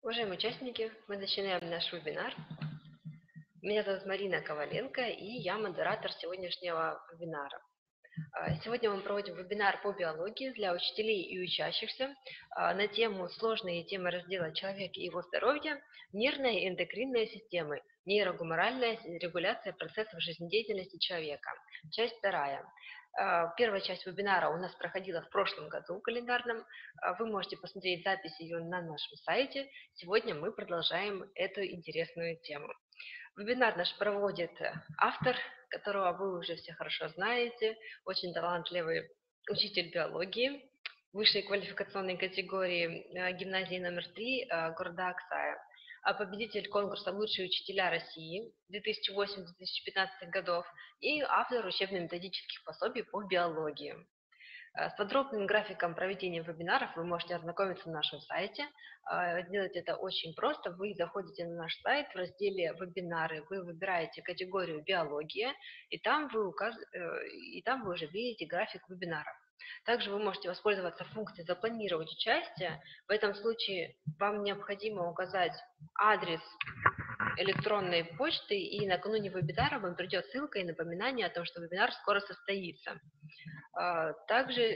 Уважаемые участники, мы начинаем наш вебинар. Меня зовут Марина Коваленко, и я модератор сегодняшнего вебинара. Сегодня мы проводим вебинар по биологии для учителей и учащихся на тему «Сложные темы раздела «Человек и его здоровье. Нервная и эндокринная системы. Нейрогуморальная регуляция процессов жизнедеятельности человека». Часть вторая. Первая часть вебинара у нас проходила в прошлом году календарном. Вы можете посмотреть запись ее на нашем сайте. Сегодня мы продолжаем эту интересную тему. Вебинар наш проводит автор, которого вы уже все хорошо знаете, очень талантливый учитель биологии высшей квалификационной категории гимназии номер 3 города Аксая, победитель конкурса «Лучшие учителя России» 2008-2015 годов и автор учебно-методических пособий по биологии. С подробным графиком проведения вебинаров вы можете ознакомиться на нашем сайте. Делать это очень просто. Вы заходите на наш сайт в разделе «Вебинары», вы выбираете категорию «Биология», и там вы уже видите график вебинаров. Также вы можете воспользоваться функцией «Запланировать участие». В этом случае вам необходимо указать адрес электронной почты, и накануне вебинара вам придет ссылка и напоминание о том, что вебинар скоро состоится. Также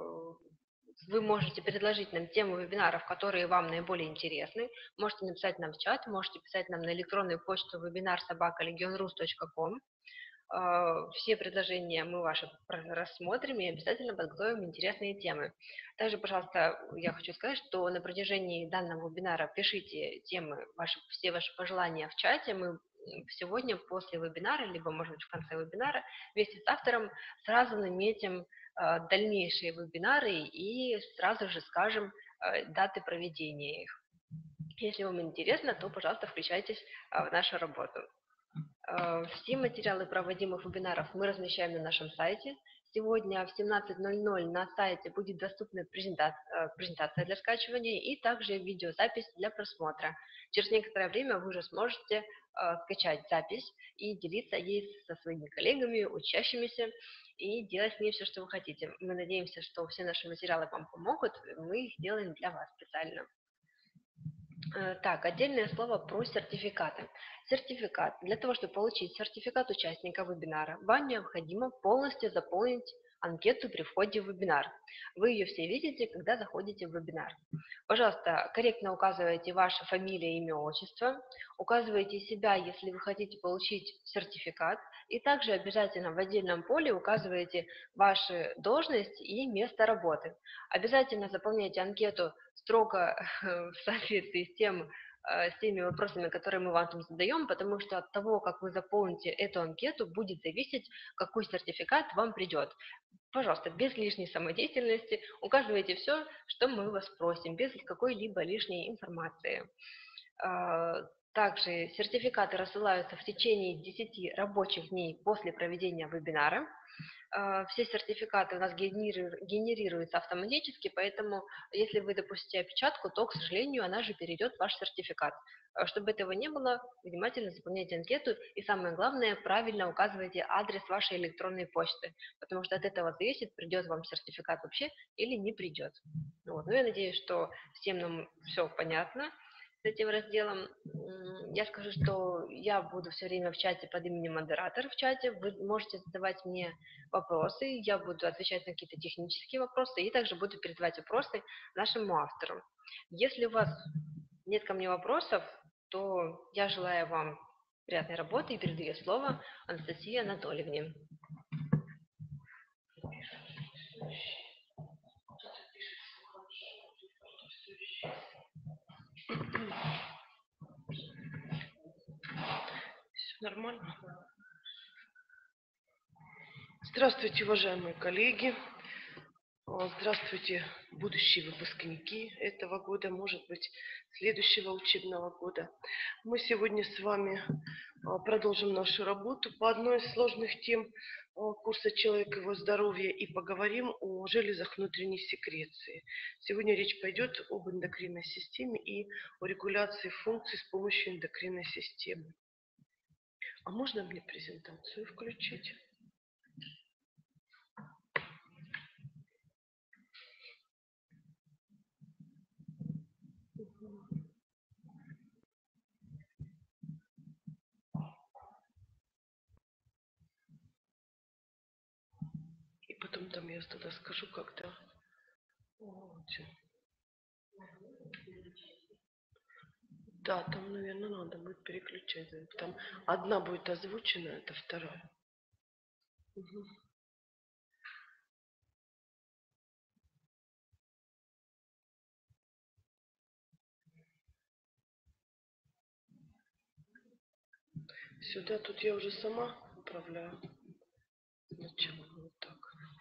вы можете предложить нам тему вебинаров, которые вам наиболее интересны. Можете написать нам в чат, можете писать нам на электронную почту webinar@legionrus.com. Все предложения мы ваши рассмотрим и обязательно подготовим интересные темы. Также, пожалуйста, я хочу сказать, что на протяжении данного вебинара пишите темы, все ваши пожелания в чате. Мы сегодня после вебинара, либо, может быть, в конце вебинара, вместе с автором сразу наметим дальнейшие вебинары и сразу же скажем даты проведения их. Если вам интересно, то, пожалуйста, включайтесь в нашу работу. Все материалы проводимых вебинаров мы размещаем на нашем сайте. Сегодня в 17:00 на сайте будет доступна презентация для скачивания и также видеозапись для просмотра. Через некоторое время вы уже сможете скачать запись и делиться ей со своими коллегами, учащимися, и делать с ней все, что вы хотите. Мы надеемся, что все наши материалы вам помогут, мы их делаем для вас специально. Так, отдельное слово про сертификаты. Сертификат. Для того, чтобы получить сертификат участника вебинара, вам необходимо полностью заполнить анкету при входе в вебинар. Вы ее все видите, когда заходите в вебинар. Пожалуйста, корректно указывайте ваша фамилия, имя, отчество, указывайте себя, если вы хотите получить сертификат, и также обязательно в отдельном поле указывайте вашу должность и место работы. Обязательно заполняйте анкету строго в соответствии с теми вопросами, которые мы вам там задаем, потому что от того, как вы заполните эту анкету, будет зависеть, какой сертификат вам придет. Пожалуйста, без лишней самодеятельности указывайте все, что мы вас просим, без какой-либо лишней информации. Также сертификаты рассылаются в течение 10 рабочих дней после проведения вебинара. Все сертификаты у нас генерируются автоматически, поэтому если вы допустите опечатку, то, к сожалению, она же перейдет в ваш сертификат. Чтобы этого не было, внимательно заполняйте анкету и, самое главное, правильно указывайте адрес вашей электронной почты, потому что от этого зависит, придет вам сертификат вообще или не придет. Вот. Ну, я надеюсь, что всем нам все понятно с этим разделом. Я скажу, что я буду все время в чате под именем модератора в чате. Вы можете задавать мне вопросы, я буду отвечать на какие-то технические вопросы и также буду передавать вопросы нашему автору. Если у вас нет ко мне вопросов, то я желаю вам приятной работы и передаю слово Анастасии Анатольевне. Все нормально? Здравствуйте, уважаемые коллеги. Здравствуйте, будущие выпускники этого года, может быть, следующего учебного года. Мы сегодня с вами продолжим нашу работу по одной из сложных тем курса «Человек и его здоровье» и поговорим о железах внутренней секреции. Сегодня речь пойдет об эндокринной системе и о регуляции функций с помощью эндокринной системы. А можно мне презентацию включить? я тогда скажу, когда. Вот. Да, там, наверное, надо будет переключать. Там одна будет озвучена, это вторая. Мгм. Сюда тут я уже сама управляю. Сначала вот так.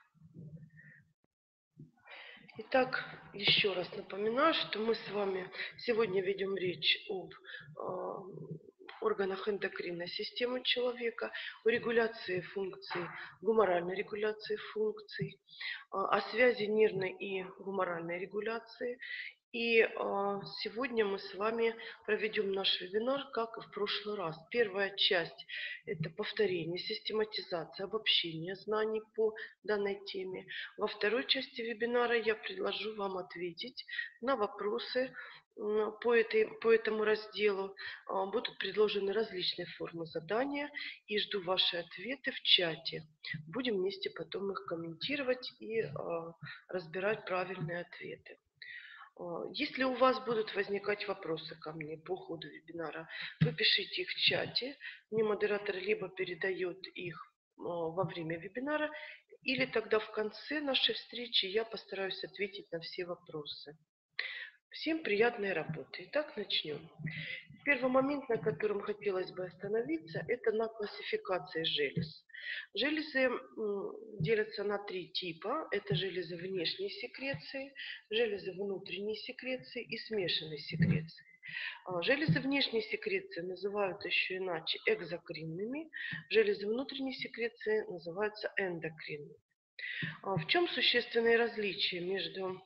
Итак, еще раз напоминаю, что мы с вами сегодня ведем речь об органах эндокринной системы человека, о регуляции функций, гуморальной регуляции функций, о связи нервной и гуморальной регуляции. И сегодня мы с вами проведем наш вебинар, как и в прошлый раз. Первая часть – это повторение, систематизация, обобщение знаний по данной теме. Во второй части вебинара я предложу вам ответить на вопросы по этому разделу. Будут предложены различные формы задания, и жду ваши ответы в чате. Будем вместе потом их комментировать и разбирать правильные ответы. Если у вас будут возникать вопросы ко мне по ходу вебинара, вы пишите их в чате. Мне модератор либо передает их во время вебинара, или тогда в конце нашей встречи я постараюсь ответить на все вопросы. Всем приятной работы. Итак, начнем. Первый момент, на котором хотелось бы остановиться, это на классификации желез. Железы делятся на три типа. Это железы внешней секреции, железы внутренней секреции и смешанной секреции. Железы внешней секреции называют еще иначе экзокринными, железы внутренней секреции называются эндокринными. В чем существенные различия между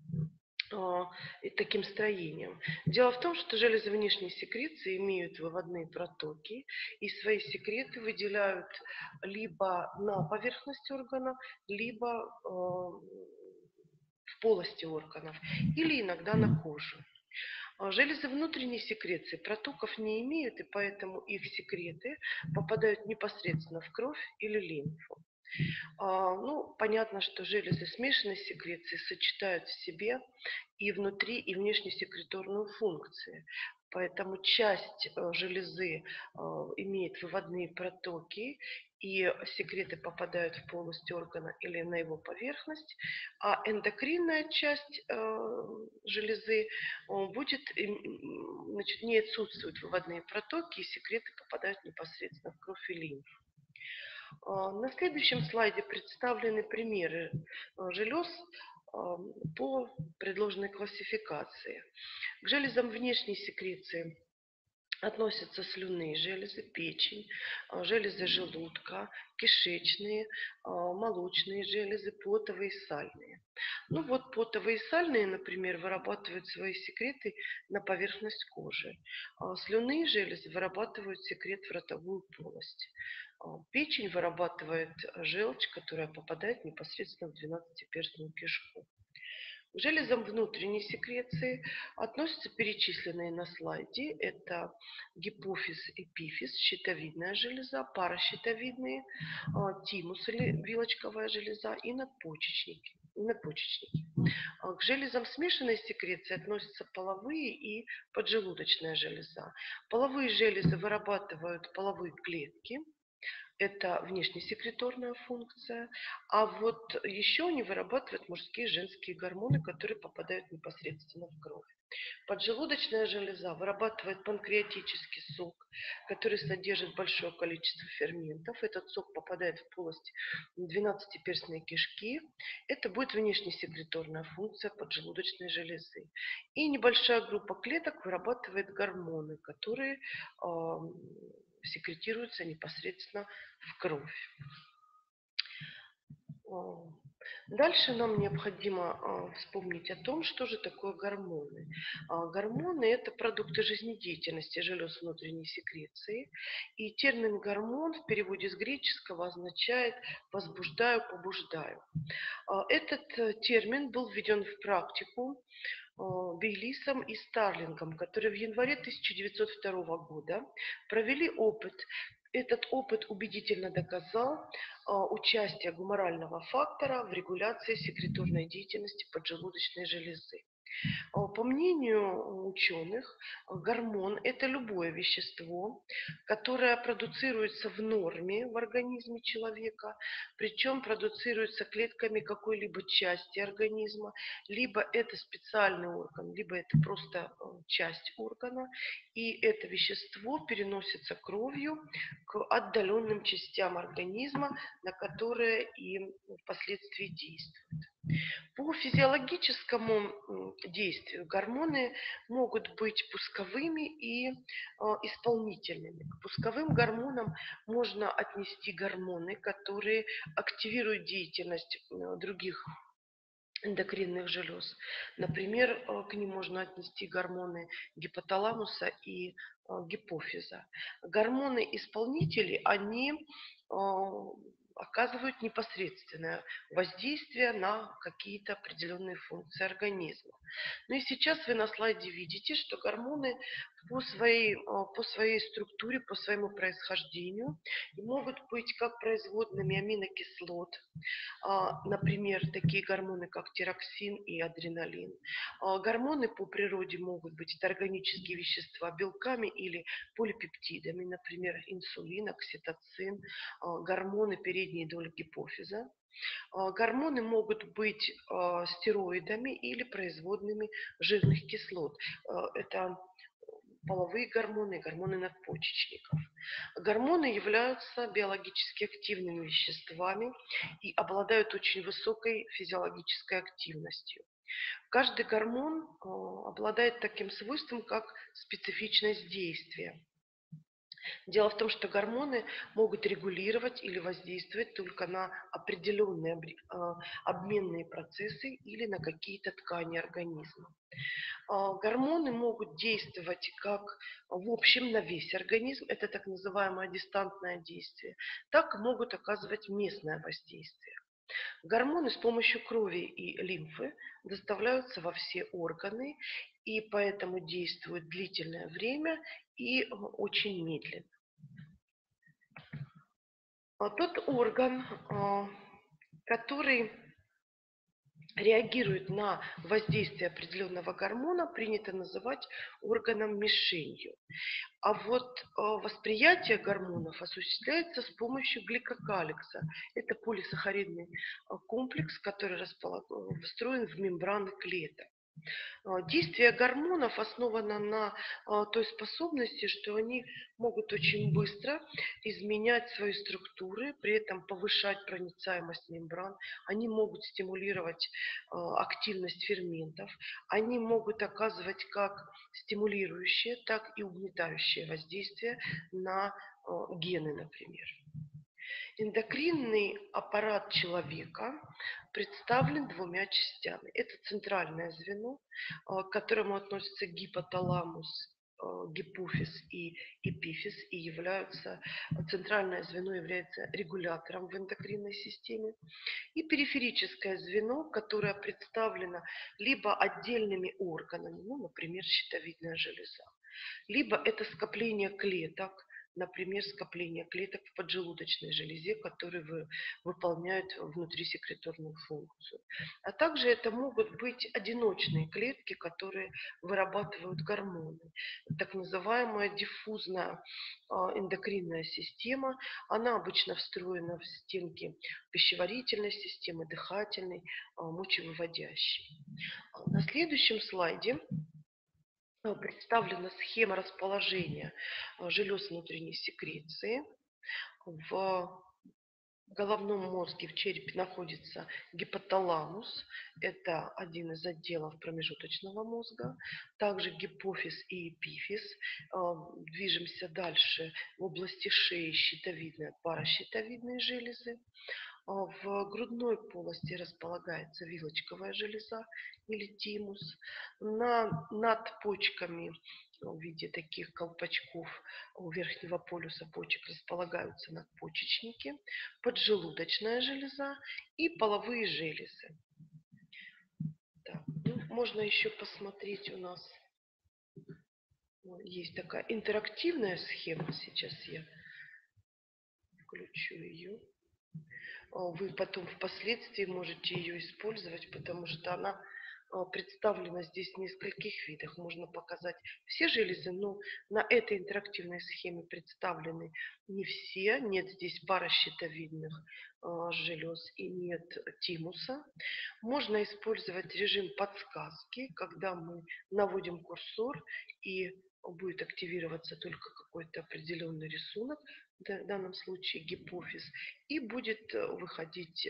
и таким строением? Дело в том, что железы внешней секреции имеют выводные протоки и свои секреты выделяют либо на поверхности органа, либо в полости органов, или иногда на кожу. Железы внутренней секреции протоков не имеют, и поэтому их секреты попадают непосредственно в кровь или лимфу. Ну, понятно, что железы смешанной секреции сочетают в себе и внутри, и внешнесекреторную функции. Поэтому часть железы имеет выводные протоки, и секреты попадают в полость органа или на его поверхность, а эндокринная часть железы будет, значит, не отсутствуют выводные протоки, и секреты попадают непосредственно в кровь и лимфу. На следующем слайде представлены примеры желез по предложенной классификации. К железам внешней секреции относятся слюнные железы, печень, железы желудка, кишечные, молочные железы, потовые и сальные. Ну вот потовые и сальные, например, вырабатывают свои секреты на поверхность кожи. Слюнные железы вырабатывают секрет в ротовую полость. Печень вырабатывает желчь, которая попадает непосредственно в двенадцатиперстную кишку. К железам внутренней секреции относятся перечисленные на слайде. Это гипофиз, эпифиз, щитовидная железа, паращитовидные, тимус или вилочковая железа и надпочечники. К железам смешанной секреции относятся половые и поджелудочная железа. Половые железы вырабатывают половые клетки. Это внешнесекреторная функция. А вот еще они вырабатывают мужские и женские гормоны, которые попадают непосредственно в кровь. Поджелудочная железа вырабатывает панкреатический сок, который содержит большое количество ферментов. Этот сок попадает в полость двенадцатиперстной кишки. Это будет внешнесекреторная функция поджелудочной железы. И небольшая группа клеток вырабатывает гормоны, которые секретируются непосредственно в кровь. Дальше нам необходимо вспомнить о том, что же такое гормоны. Гормоны – это продукты жизнедеятельности желез внутренней секреции. И термин «гормон» в переводе с греческого означает «возбуждаю, побуждаю». Этот термин был введен в практику Бейлисом и Старлингом, которые в январе 1902 года провели опыт Этот опыт убедительно доказал участие гуморального фактора в регуляции секреторной деятельности поджелудочной железы. По мнению ученых, гормон – это любое вещество, которое продуцируется в норме в организме человека, причем продуцируется клетками какой-либо части организма, либо это специальный орган, либо это просто часть органа, и это вещество переносится кровью к отдаленным частям организма, на которые и впоследствии действует. По физиологическому действию гормоны могут быть пусковыми и исполнительными. К пусковым гормонам можно отнести гормоны, которые активируют деятельность других эндокринных желез. Например, к ним можно отнести гормоны гипоталамуса и гипофиза. Гормоны-исполнители, они оказывают непосредственное воздействие на какие-то определенные функции организма. Ну и сейчас вы на слайде видите, что гормоны по своей структуре, по своему происхождению могут быть как производными аминокислот, например, такие гормоны, как тироксин и адреналин. Гормоны по природе могут быть это органические вещества белками или полипептидами, например, инсулин, окситоцин, гормоны передней доли гипофиза. Гормоны могут быть стероидами или производными жирных кислот. Это половые гормоны, гормоны надпочечников. Гормоны являются биологически активными веществами и обладают очень высокой физиологической активностью. Каждый гормон обладает таким свойством, как специфичность действия. Дело в том, что гормоны могут регулировать или воздействовать только на определенные обменные процессы или на какие-то ткани организма. Гормоны могут действовать как в общем на весь организм, это так называемое дистантное действие, так и могут оказывать местное воздействие. Гормоны с помощью крови и лимфы доставляются во все органы и поэтому действуют длительное время и очень медленно. Тот орган, который реагирует на воздействие определенного гормона, принято называть органом-мишенью. А вот восприятие гормонов осуществляется с помощью гликокаликса. Это полисахаридный комплекс, который встроен в мембраны клеток. Действие гормонов основано на той способности, что они могут очень быстро изменять свои структуры, при этом повышать проницаемость мембран, они могут стимулировать активность ферментов, они могут оказывать как стимулирующее, так и угнетающее воздействие на гены, например. Эндокринный аппарат человека представлен двумя частями. Это центральное звено, к которому относятся гипоталамус, гипофиз и эпифиз, и центральное звено является регулятором в эндокринной системе, и периферическое звено, которое представлено либо отдельными органами, ну, например, щитовидная железа, либо это скопление клеток, например, скопление клеток в поджелудочной железе, которые выполняют внутрисекреторную функцию. А также это могут быть одиночные клетки, которые вырабатывают гормоны. Так называемая диффузная эндокринная система, она обычно встроена в стенки пищеварительной системы, дыхательной, мочевыводящей. На следующем слайде представлена схема расположения желез внутренней секреции. В головном мозге, в черепе находится гипоталамус, это один из отделов промежуточного мозга, также гипофиз и эпифиз. Движемся дальше в области шеи щитовидная, паращитовидные железы. В грудной полости располагается вилочковая железа или тимус. Над почками в виде таких колпачков у верхнего полюса почек располагаются надпочечники, поджелудочная железа и половые железы. Так, ну, можно еще посмотреть, у нас есть такая интерактивная схема, сейчас я Включу ее. Вы потом впоследствии можете ее использовать, потому что она представлена здесь в нескольких видах. Можно показать все железы, но на этой интерактивной схеме представлены не все. Нет здесь паращитовидных желез и нет тимуса. Можно использовать режим подсказки, когда мы наводим курсор и будет активироваться только какой-то определенный рисунок, в данном случае гипофиз, и будет выходить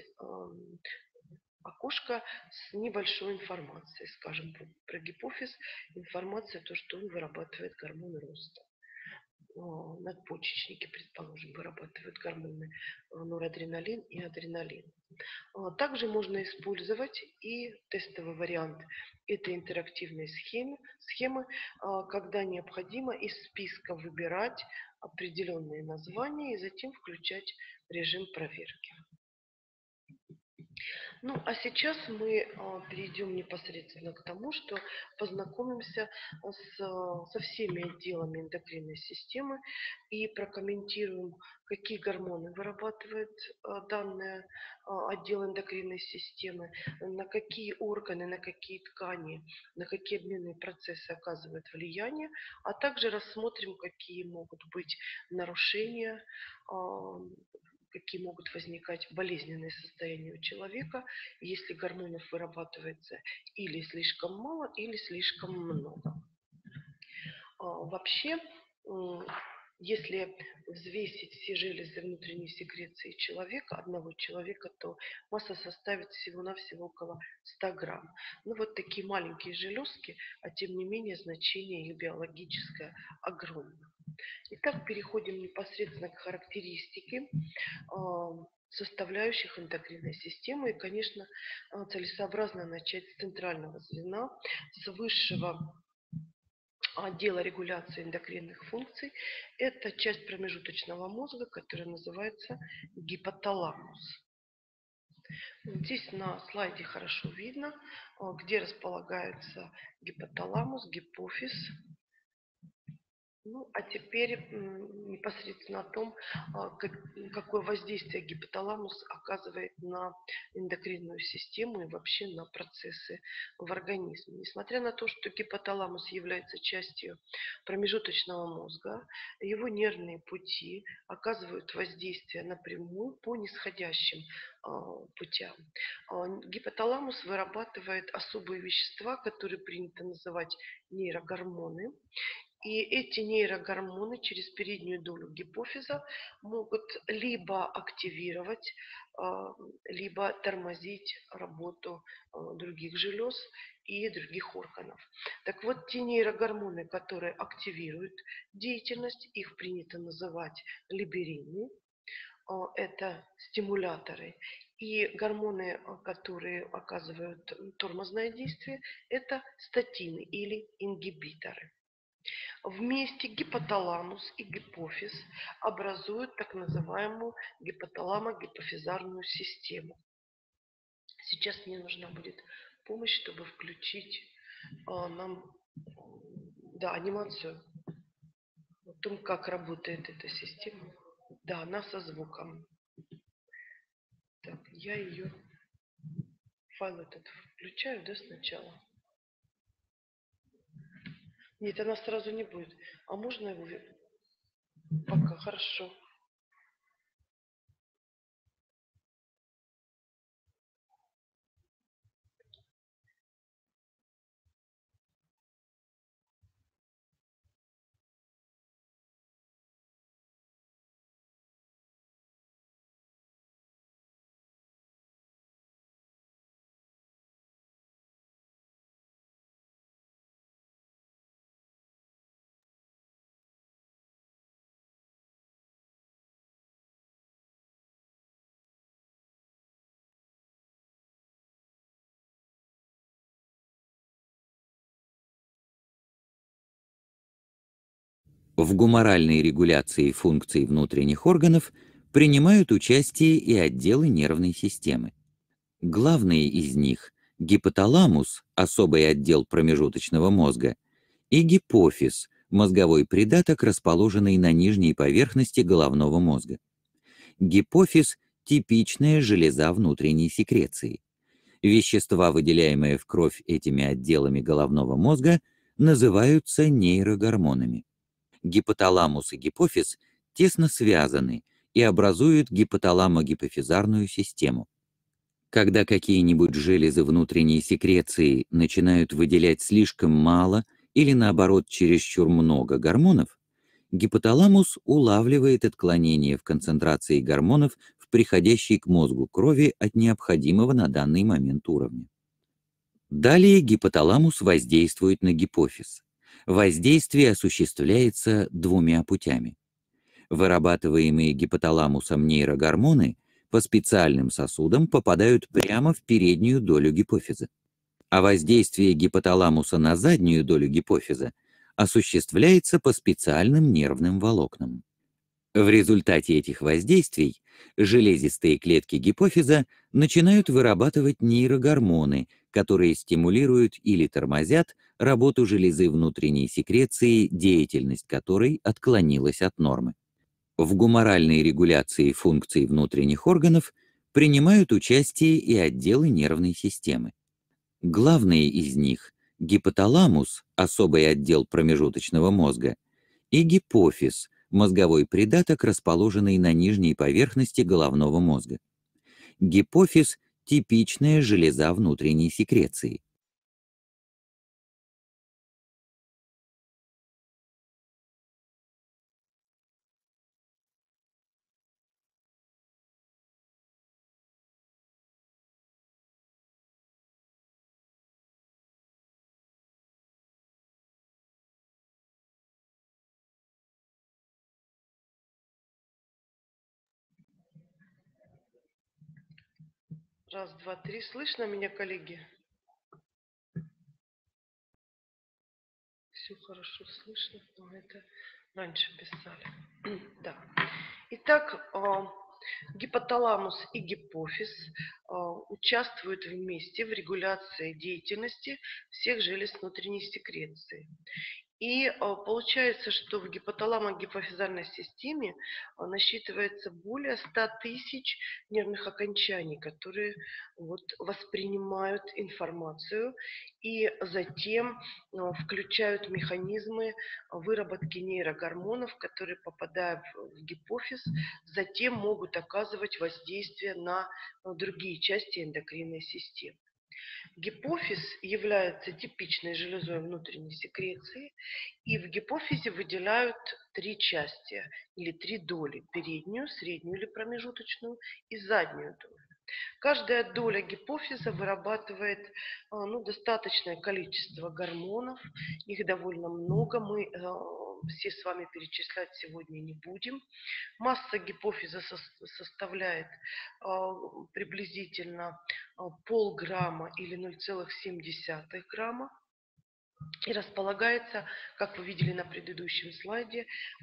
окошко с небольшой информацией, скажем, про гипофиз, информация, то, что он вырабатывает гормоны роста. Надпочечники, предположим, вырабатывают гормоны норадреналин и адреналин. Также можно использовать и тестовый вариант этой интерактивной схемы, когда необходимо из списка выбирать определенные названия и затем включать режим проверки. Ну, а сейчас мы перейдем непосредственно к тому, что познакомимся со всеми отделами эндокринной системы и прокомментируем, какие гормоны вырабатывает данный отдел эндокринной системы, на какие органы, на какие ткани, на какие обменные процессы оказывает влияние, а также рассмотрим, какие могут быть нарушения, какие могут возникать болезненные состояния у человека, если гормонов вырабатывается или слишком мало, или слишком много. Вообще, если взвесить все железы внутренней секреции человека, одного человека, то масса составит всего-навсего около 100 грамм. Ну вот такие маленькие железки, а тем не менее значение их биологическое огромное. Итак, переходим непосредственно к характеристике составляющих эндокринной системы. И, конечно, целесообразно начать с центрального звена, с высшего отдела регуляции эндокринных функций. Это часть промежуточного мозга, которая называется гипоталамус. Здесь на слайде хорошо видно, где располагается гипоталамус, гипофиз. Ну, а теперь непосредственно о том, какое воздействие гипоталамус оказывает на эндокринную систему и вообще на процессы в организме. Несмотря на то, что гипоталамус является частью промежуточного мозга, его нервные пути оказывают воздействие напрямую по нисходящим путям. Гипоталамус вырабатывает особые вещества, которые принято называть нейрогормоны. И эти нейрогормоны через переднюю долю гипофиза могут либо активировать, либо тормозить работу других желез и других органов. Так вот, те нейрогормоны, которые активируют деятельность, их принято называть либерины, это стимуляторы. И гормоны, которые оказывают тормозное действие, это статины или ингибиторы. Вместе гипоталамус и гипофиз образуют так называемую гипоталамо-гипофизарную систему. Сейчас мне нужна будет помощь, чтобы включить нам анимацию о том, как работает эта система. Да, она со звуком. Так, я ее, файл этот включаю, сначала. Нет, она сразу не будет. А можно его? Пока, хорошо. В гуморальной регуляции функций внутренних органов принимают участие и отделы нервной системы. Главные из них — гипоталамус, особый отдел промежуточного мозга, и гипофиз, мозговой придаток, расположенный на нижней поверхности головного мозга. Гипофиз – типичная железа внутренней секреции. Вещества, выделяемые в кровь этими отделами головного мозга, называются нейрогормонами. Гипоталамус и гипофиз тесно связаны и образуют гипоталамо-гипофизарную систему. Когда какие-нибудь железы внутренней секреции начинают выделять слишком мало или наоборот чересчур много гормонов, гипоталамус улавливает отклонение в концентрации гормонов в приходящей к мозгу крови от необходимого на данный момент уровня. Далее гипоталамус воздействует на гипофиз. Воздействие осуществляется двумя путями. Вырабатываемые гипоталамусом нейрогормоны по специальным сосудам попадают прямо в переднюю долю гипофиза, а воздействие гипоталамуса на заднюю долю гипофиза осуществляется по специальным нервным волокнам. В результате этих воздействий железистые клетки гипофиза начинают вырабатывать нейрогормоны, которые стимулируют или тормозят работу железы внутренней секреции, деятельность которой отклонилась от нормы. В гуморальной регуляции функций внутренних органов принимают участие и отделы нервной системы. Главные из них – гипоталамус, особый отдел промежуточного мозга, и гипофиз, мозговой придаток, расположенный на нижней поверхности головного мозга. Гипофиз – типичная железа внутренней секреции. Раз, два, три. Слышно меня, коллеги? Все хорошо слышно, но это раньше писали. Да. Итак, гипоталамус и гипофиз участвуют вместе в регуляции деятельности всех желез внутренней секреции. И получается, что в гипоталамо-гипофизарной системе насчитывается более 100 тысяч нервных окончаний, которые вот, воспринимают информацию и затем включают механизмы выработки нейрогормонов, которые, попадая в гипофиз, затем могут оказывать воздействие на другие части эндокринной системы. Гипофиз является типичной железой внутренней секреции, и в гипофизе выделяют три части или три доли – переднюю, среднюю или промежуточную и заднюю долю. Каждая доля гипофиза вырабатывает достаточное количество гормонов, их довольно много, мы все с вами перечислять сегодня не будем. Масса гипофиза составляет приблизительно полграмма или 0,7 грамма и располагается, как вы видели на предыдущем слайде,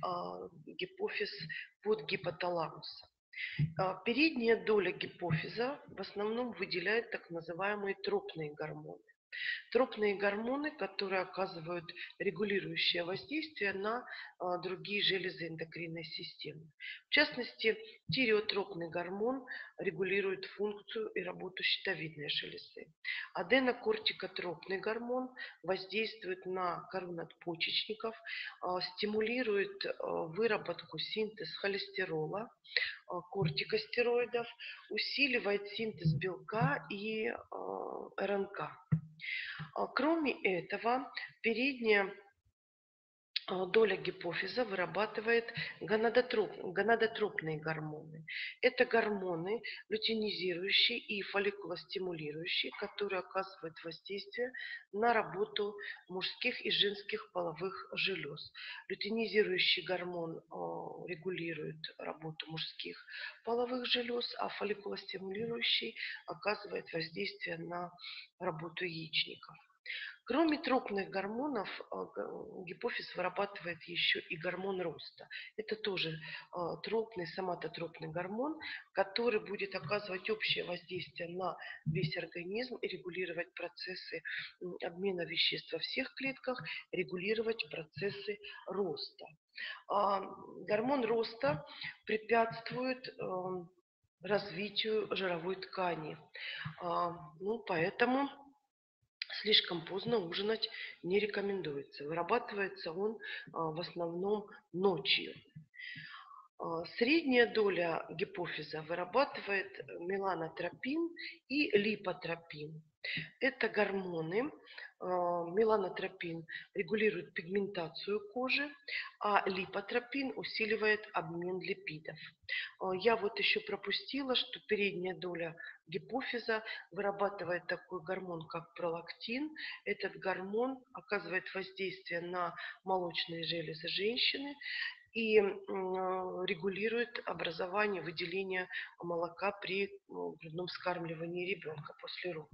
гипофиз под гипоталамусом. Передняя доля гипофиза в основном выделяет так называемые тропные гормоны. Тропные гормоны, которые оказывают регулирующее воздействие на другие железы эндокринной системы. В частности, тиреотропный гормон регулирует функцию и работу щитовидной железы. Аденокортикотропный гормон воздействует на кору надпочечников, стимулирует выработку, синтез холестерола, кортикостероидов, усиливает синтез белка и РНК. Кроме этого, передняя доля гипофиза вырабатывает гонадотропные гормоны. Это гормоны лютeinизирующие и фолликулостимулирующие, которые оказывают воздействие на работу мужских и женских половых желез. Лютeinизирующий гормон регулирует работу мужских половых желез, а фолликулостимулирующий оказывает воздействие на работу яичников. Кроме трупных гормонов, гипофиз вырабатывает еще и гормон роста. Это тоже тропный, соматотропный гормон, который будет оказывать общее воздействие на весь организм и регулировать процессы обмена веществ во всех клетках, регулировать процессы роста. Гормон роста препятствует развитию жировой ткани. Поэтому слишком поздно ужинать не рекомендуется. Вырабатывается он в основном ночью. Средняя доля гипофиза вырабатывает меланотропин и липотропин. Это гормоны. Меланотропин регулирует пигментацию кожи, а липотропин усиливает обмен липидов. Я вот еще пропустила, что передняя доля гипофиза вырабатывает такой гормон, как пролактин. Этот гормон оказывает воздействие на молочные железы женщины и регулирует образование, выделение молока при грудном вскармливании ребенка после родов.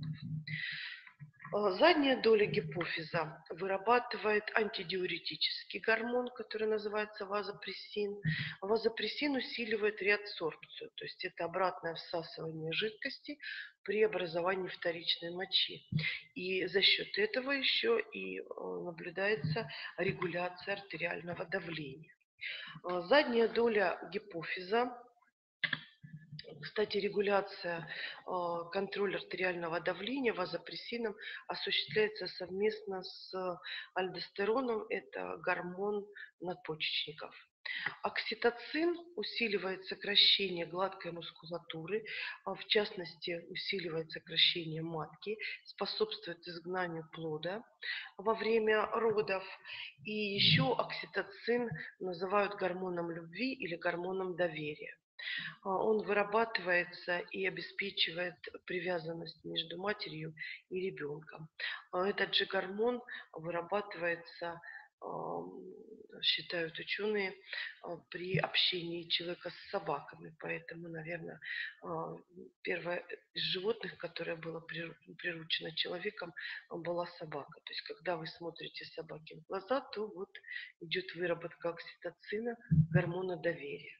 Задняя доля гипофиза вырабатывает антидиуретический гормон, который называется вазопрессин. Вазопрессин усиливает реабсорбцию, то есть это обратное всасывание жидкости при образовании вторичной мочи. И за счет этого еще и наблюдается регуляция артериального давления. Задняя доля гипофиза, кстати, регуляция, контроль артериального давления вазопрессином осуществляется совместно с альдостероном, это гормон надпочечников. Окситоцин усиливает сокращение гладкой мускулатуры, в частности, усиливает сокращение матки, способствует изгнанию плода во время родов. И еще окситоцин называют гормоном любви или гормоном доверия. Он вырабатывается и обеспечивает привязанность между матерью и ребенком. Этот же гормон вырабатывается, считают ученые, при общении человека с собаками. Поэтому, наверное, первое из животных, которое было приручено человеком, была собака. То есть, когда вы смотрите собаке в глаза, то вот идет выработка окситоцина, гормона доверия.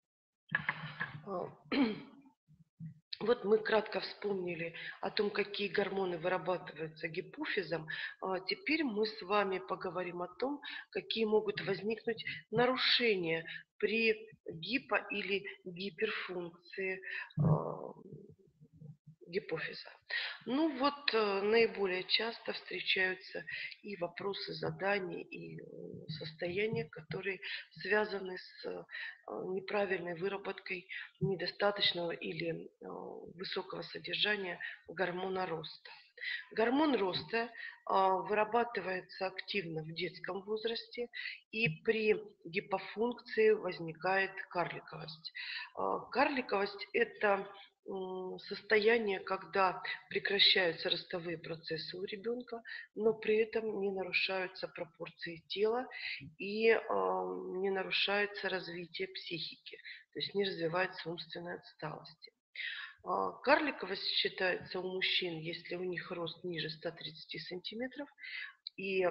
Вот мы кратко вспомнили о том, какие гормоны вырабатываются гипофизом. Теперь мы с вами поговорим о том, какие могут возникнуть нарушения при гипо- или гиперфункции гипофиза. Наиболее часто встречаются и вопросы заданий, и состояния, которые связаны с неправильной выработкой недостаточного или высокого содержания гормона роста. Гормон роста вырабатывается активно в детском возрасте, и при гипофункции возникает карликовость. Карликовость – это состояние, когда прекращаются ростовые процессы у ребенка, но при этом не нарушаются пропорции тела и не нарушается развитие психики, то есть не развивается умственная отсталость. Карликовость считается у мужчин, если у них рост ниже 130 сантиметров, и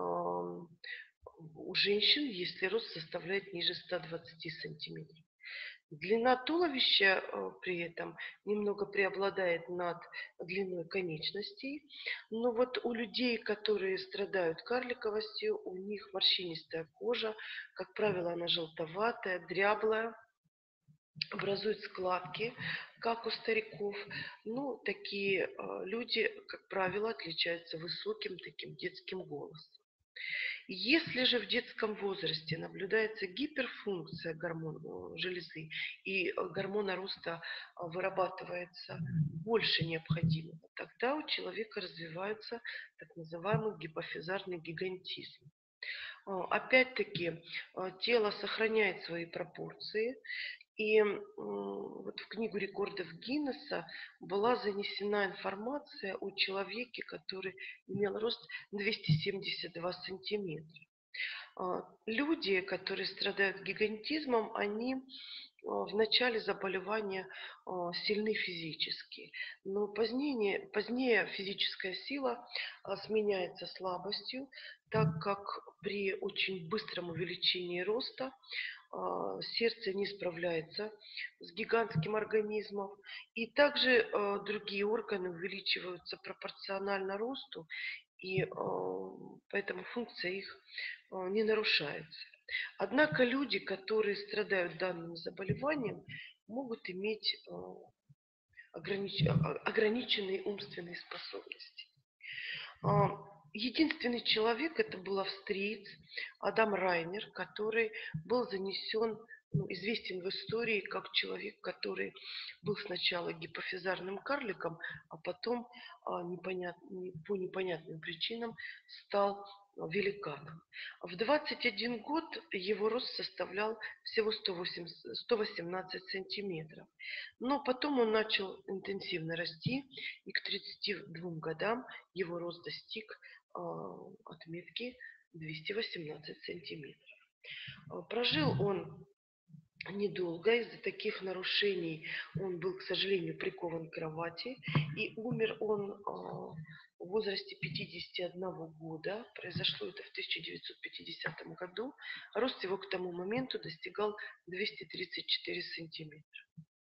у женщин, если рост составляет ниже 120 сантиметров. Длина туловища при этом немного преобладает над длиной конечностей. Но вот у людей, которые страдают карликовостью, у них морщинистая кожа, как правило, она желтоватая, дряблая, образуют складки, как у стариков. Такие люди, как правило, отличаются высоким таким детским голосом. Если же в детском возрасте наблюдается гиперфункция гормона железы и гормона роста вырабатывается больше необходимого, тогда у человека развивается так называемый гипофизарный гигантизм. Опять-таки, тело сохраняет свои пропорции, и вот в книгу рекордов Гиннесса была занесена информация о человеке, который имел рост 272 сантиметра. Люди, которые страдают гигантизмом, они в начале заболевания сильны физически, но позднее физическая сила сменяется слабостью, так как при очень быстром увеличении роста сердце не справляется с гигантским организмом, и также другие органы увеличиваются пропорционально росту, и поэтому функция их не нарушается. Однако люди, которые страдают данным заболеванием, могут иметь ограниченные умственные способности. А, Единственный человек это был австриец Адам Райнер, который был занесен, известен в истории как человек, который был сначала гипофизарным карликом, а потом по непонятным причинам стал великаном. В 21 год его рост составлял всего 118 сантиметров. Но потом он начал интенсивно расти, и к 32 годам его рост достиг отметки 218 сантиметров. Прожил он недолго. Из-за таких нарушений он был, к сожалению, прикован к кровати. И умер он в возрасте 51 года. Произошло это в 1950 году. Рост его к тому моменту достигал 234 сантиметра.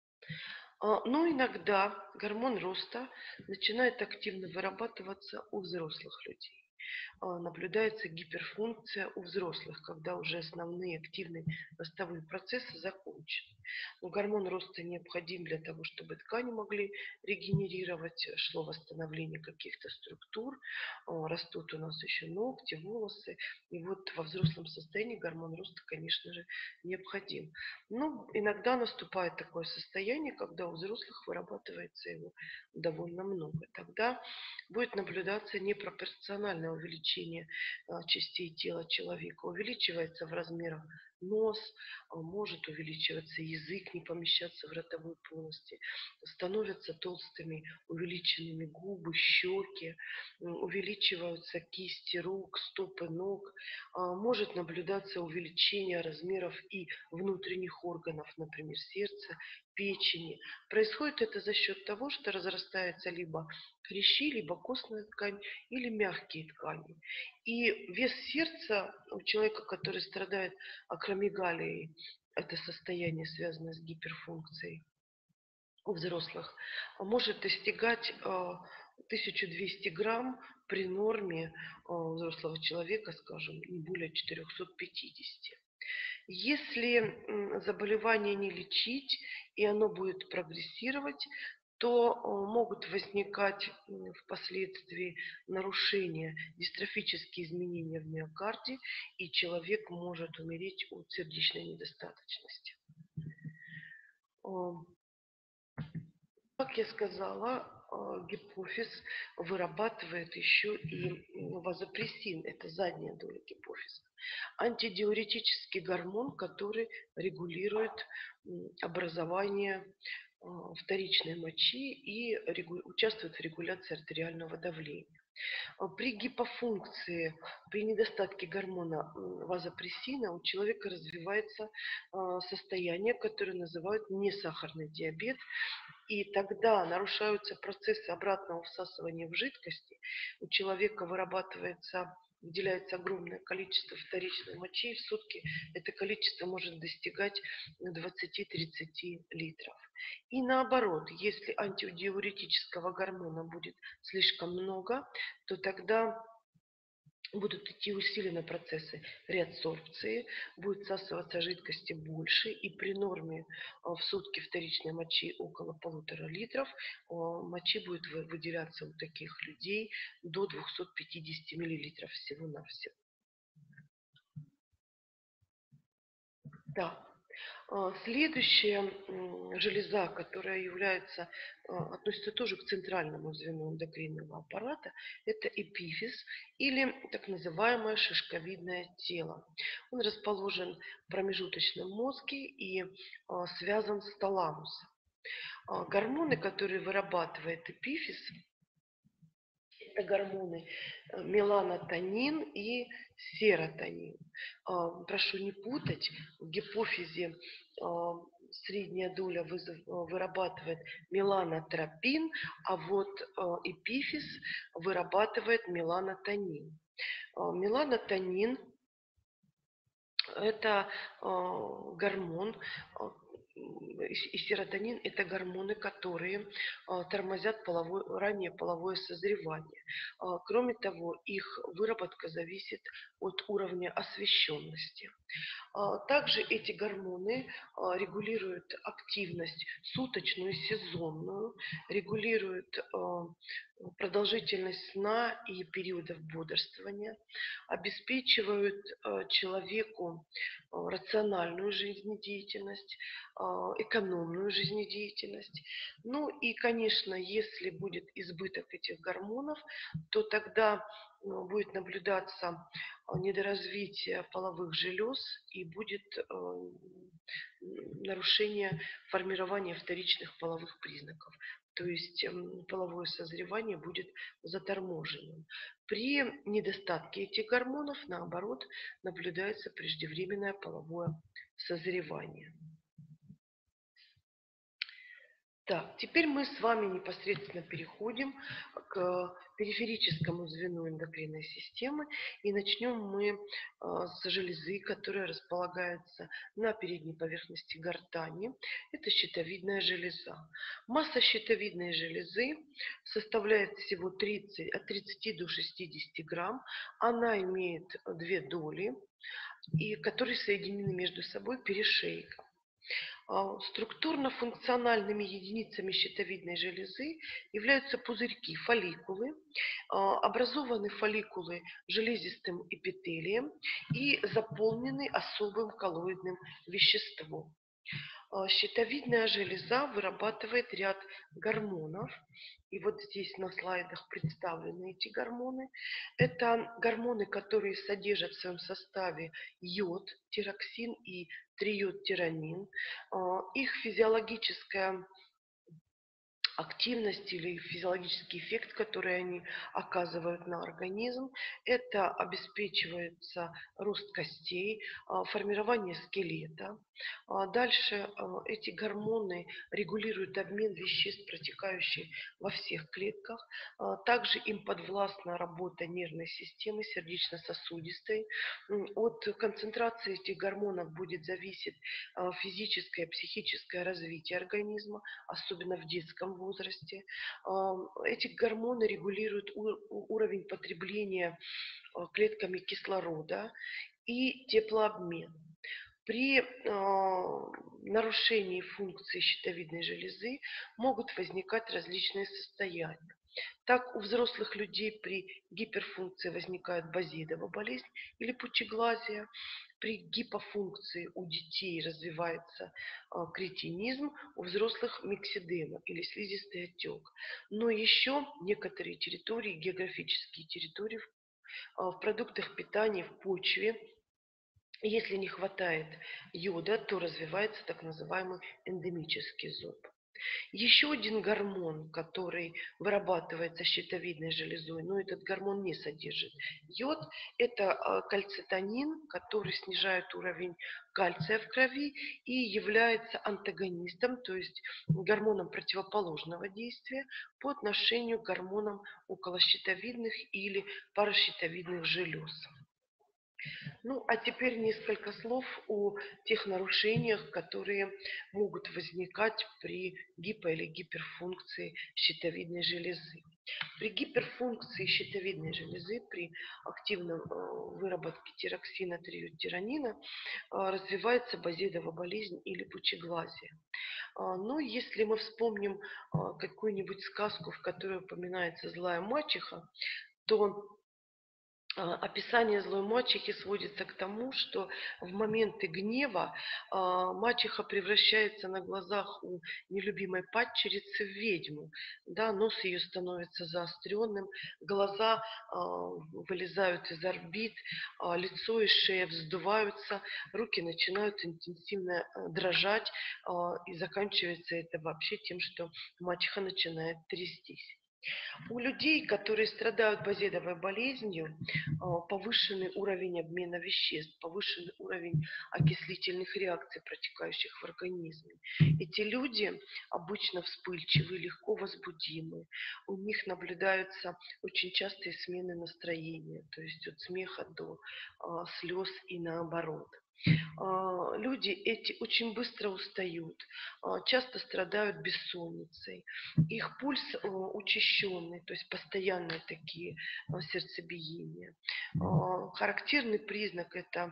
Но иногда гормон роста начинает активно вырабатываться у взрослых людей. Наблюдается гиперфункция у взрослых, когда уже основные активные ростовые процессы закончены. Но гормон роста необходим для того, чтобы ткани могли регенерировать, шло восстановление каких-то структур, растут у нас еще ногти, волосы. И вот во взрослом состоянии гормон роста, конечно же, необходим. Но иногда наступает такое состояние, когда у взрослых вырабатывается его довольно много. Тогда будет наблюдаться непропорциональное увеличение частей тела человека. Увеличивается в размерах нос, может увеличиваться язык, не помещаться в ротовой полости, становятся толстыми, увеличенными губы, щеки, увеличиваются кисти рук, стопы ног, может наблюдаться увеличение размеров и внутренних органов, например, сердца, печени. Происходит это за счет того, что разрастается либо хрящи, либо костная ткань или мягкие ткани. И вес сердца у человека, который страдает акромегалией, это состояние, связанное с гиперфункцией у взрослых, может достигать 1200 грамм при норме взрослого человека, скажем, не более 450. Если заболевание не лечить и оно будет прогрессировать, то могут возникать впоследствии нарушения, дистрофические изменения в миокарде, и человек может умереть от сердечной недостаточности. Как я сказала, гипофиз вырабатывает еще и вазопрессин, это задняя доля гипофиза. Антидиуретический гормон, который регулирует образование вторичной мочи и участвует в регуляции артериального давления. При гипофункции, при недостатке гормона вазопрессина у человека развивается состояние, которое называют несахарный диабет, и тогда нарушаются процессы обратного всасывания в жидкости, у человека выделяется огромное количество вторичной мочи, в сутки это количество может достигать 20-30 литров. И наоборот, если антидиуретического гормона будет слишком много, то тогда будут идти усиленные процессы реадсорбции, будет всасываться жидкости больше, и при норме в сутки вторичной мочи около 1,5 литров мочи будет выделяться у таких людей до 250 миллилитров всего-навсего. Да. Следующая железа, которая относится тоже к центральному звену эндокринного аппарата, это эпифиз или так называемое шишковидное тело. Он расположен в промежуточном мозге и связан с таламусом. Гормоны, которые вырабатывает эпифиз, это гормоны меланотонин и серотонин. Прошу не путать, в гипофизе средняя доля вырабатывает меланотропин, а вот эпифиз вырабатывает меланотонин. Меланотонин – это гормон, и серотонин – это гормоны, которые тормозят раннее половое созревание. Кроме того, их выработка зависит от уровня освещенности. Также эти гормоны регулируют активность суточную и сезонную, регулируют продолжительность сна и периодов бодрствования, обеспечивают человеку рациональную жизнедеятельность, экономную жизнедеятельность. Ну и, конечно, если будет избыток этих гормонов, то тогда будет наблюдаться недоразвитие половых желез и будет нарушение формирования вторичных половых признаков. То есть половое созревание будет заторможенным. При недостатке этих гормонов, наоборот, наблюдается преждевременное половое созревание. Так, теперь мы с вами непосредственно переходим к периферическому звену эндокринной системы, и начнем мы с железы, которая располагается на передней поверхности гортани. Это щитовидная железа. Масса щитовидной железы составляет всего от 30 до 60 грамм. Она имеет две доли, которые соединены между собой перешейком. Структурно-функциональными единицами щитовидной железы являются пузырьки, фолликулы. Образованы фолликулы железистым эпителием и заполнены особым коллоидным веществом. Щитовидная железа вырабатывает ряд гормонов. И вот здесь на слайдах представлены эти гормоны. Это гормоны, которые содержат в своем составе йод, тироксин и триодтиронин. Их физиологическая активность или физиологический эффект, который они оказывают на организм, это обеспечивается рост костей, формирование скелета. Дальше эти гормоны регулируют обмен веществ, протекающих во всех клетках. Также им подвластна работа нервной системы, сердечно-сосудистой. От концентрации этих гормонов будет зависеть физическое и психическое развитие организма, особенно в детском возрасте. Эти гормоны регулируют уровень потребления клетками кислорода и теплообмен. При нарушении функции щитовидной железы могут возникать различные состояния. Так, у взрослых людей при гиперфункции возникает базидова болезнь или пучеглазия. При гипофункции у детей развивается кретинизм, у взрослых микседема или слизистый отек. Но еще некоторые территории, географические территории в продуктах питания, в почве, если не хватает йода, то развивается так называемый эндемический зоб. Еще один гормон, который вырабатывается щитовидной железой, но этот гормон не содержит йод, это кальцитонин, который снижает уровень кальция в крови и является антагонистом, то есть гормоном противоположного действия по отношению к гормонам околощитовидных или паращитовидных желез. Ну, а теперь несколько слов о тех нарушениях, которые могут возникать при гипо- или гиперфункции щитовидной железы. При гиперфункции щитовидной железы, при активной выработке тироксина, триодтиронина, развивается базидова болезнь или пучеглазие. Но если мы вспомним какую-нибудь сказку, в которой упоминается злая мачеха, то описание злой мачехи сводится к тому, что в моменты гнева мачеха превращается на глазах у нелюбимой падчерицы в ведьму. Да, нос ее становится заостренным, глаза вылезают из орбит, лицо и шея вздуваются, руки начинают интенсивно дрожать, и заканчивается это вообще тем, что мачеха начинает трястись. У людей, которые страдают базедовой болезнью, повышенный уровень обмена веществ, повышенный уровень окислительных реакций, протекающих в организме. Эти люди обычно вспыльчивы, легко возбудимы. У них наблюдаются очень частые смены настроения, то есть от смеха до слез и наоборот. Люди эти очень быстро устают, часто страдают бессонницей. Их пульс учащенный, то есть постоянные такие сердцебиения. Характерный признак это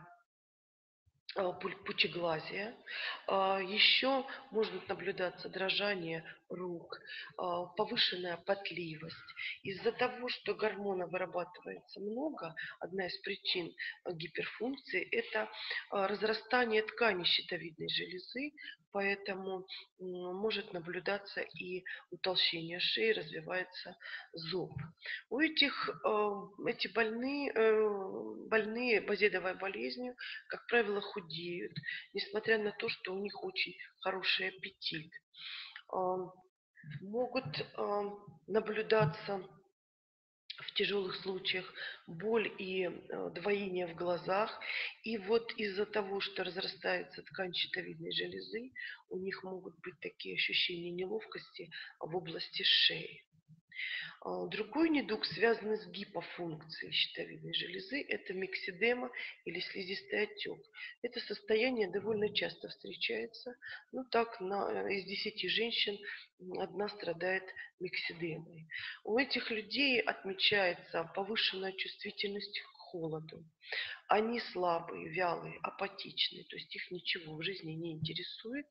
пучеглазия. Еще может наблюдаться дрожание рук, повышенная потливость. Из-за того, что гормона вырабатывается много, одна из причин гиперфункции – это разрастание ткани щитовидной железы, поэтому может наблюдаться и утолщение шеи, развивается зоб. У эти больные базедовой болезнью, как правило, худеют, несмотря на то, что у них очень хороший аппетит. Могут наблюдаться в тяжелых случаях боль и двоение в глазах. И вот из-за того, что разрастается ткань щитовидной железы, у них могут быть такие ощущения неловкости в области шеи. Другой недуг, связанный с гипофункцией щитовидной железы, это миксидема или слизистый отек. Это состояние довольно часто встречается. Ну так, из 10 женщин одна страдает миксидемой. У этих людей отмечается повышенная чувствительность к холоду. Они слабые, вялые, апатичные, то есть их ничего в жизни не интересует.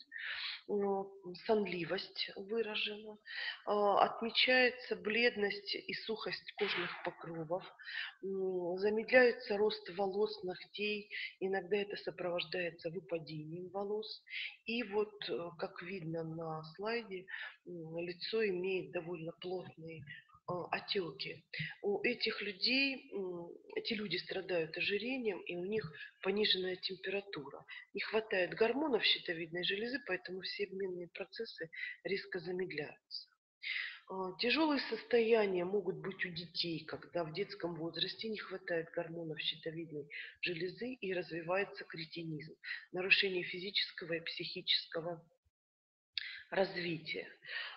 Сонливость выражена, отмечается бледность и сухость кожных покровов, замедляется рост волос, ногтей, иногда это сопровождается выпадением волос. И вот, как видно на слайде, лицо имеет довольно плотные отеки. У этих людей, эти люди страдают ожирением, и у них пониженная температура. Не хватает гормонов щитовидной железы, поэтому все обменные процессы резко замедляются. Тяжелые состояния могут быть у детей, когда в детском возрасте не хватает гормонов щитовидной железы и развивается кретинизм, нарушение физического и психического развития.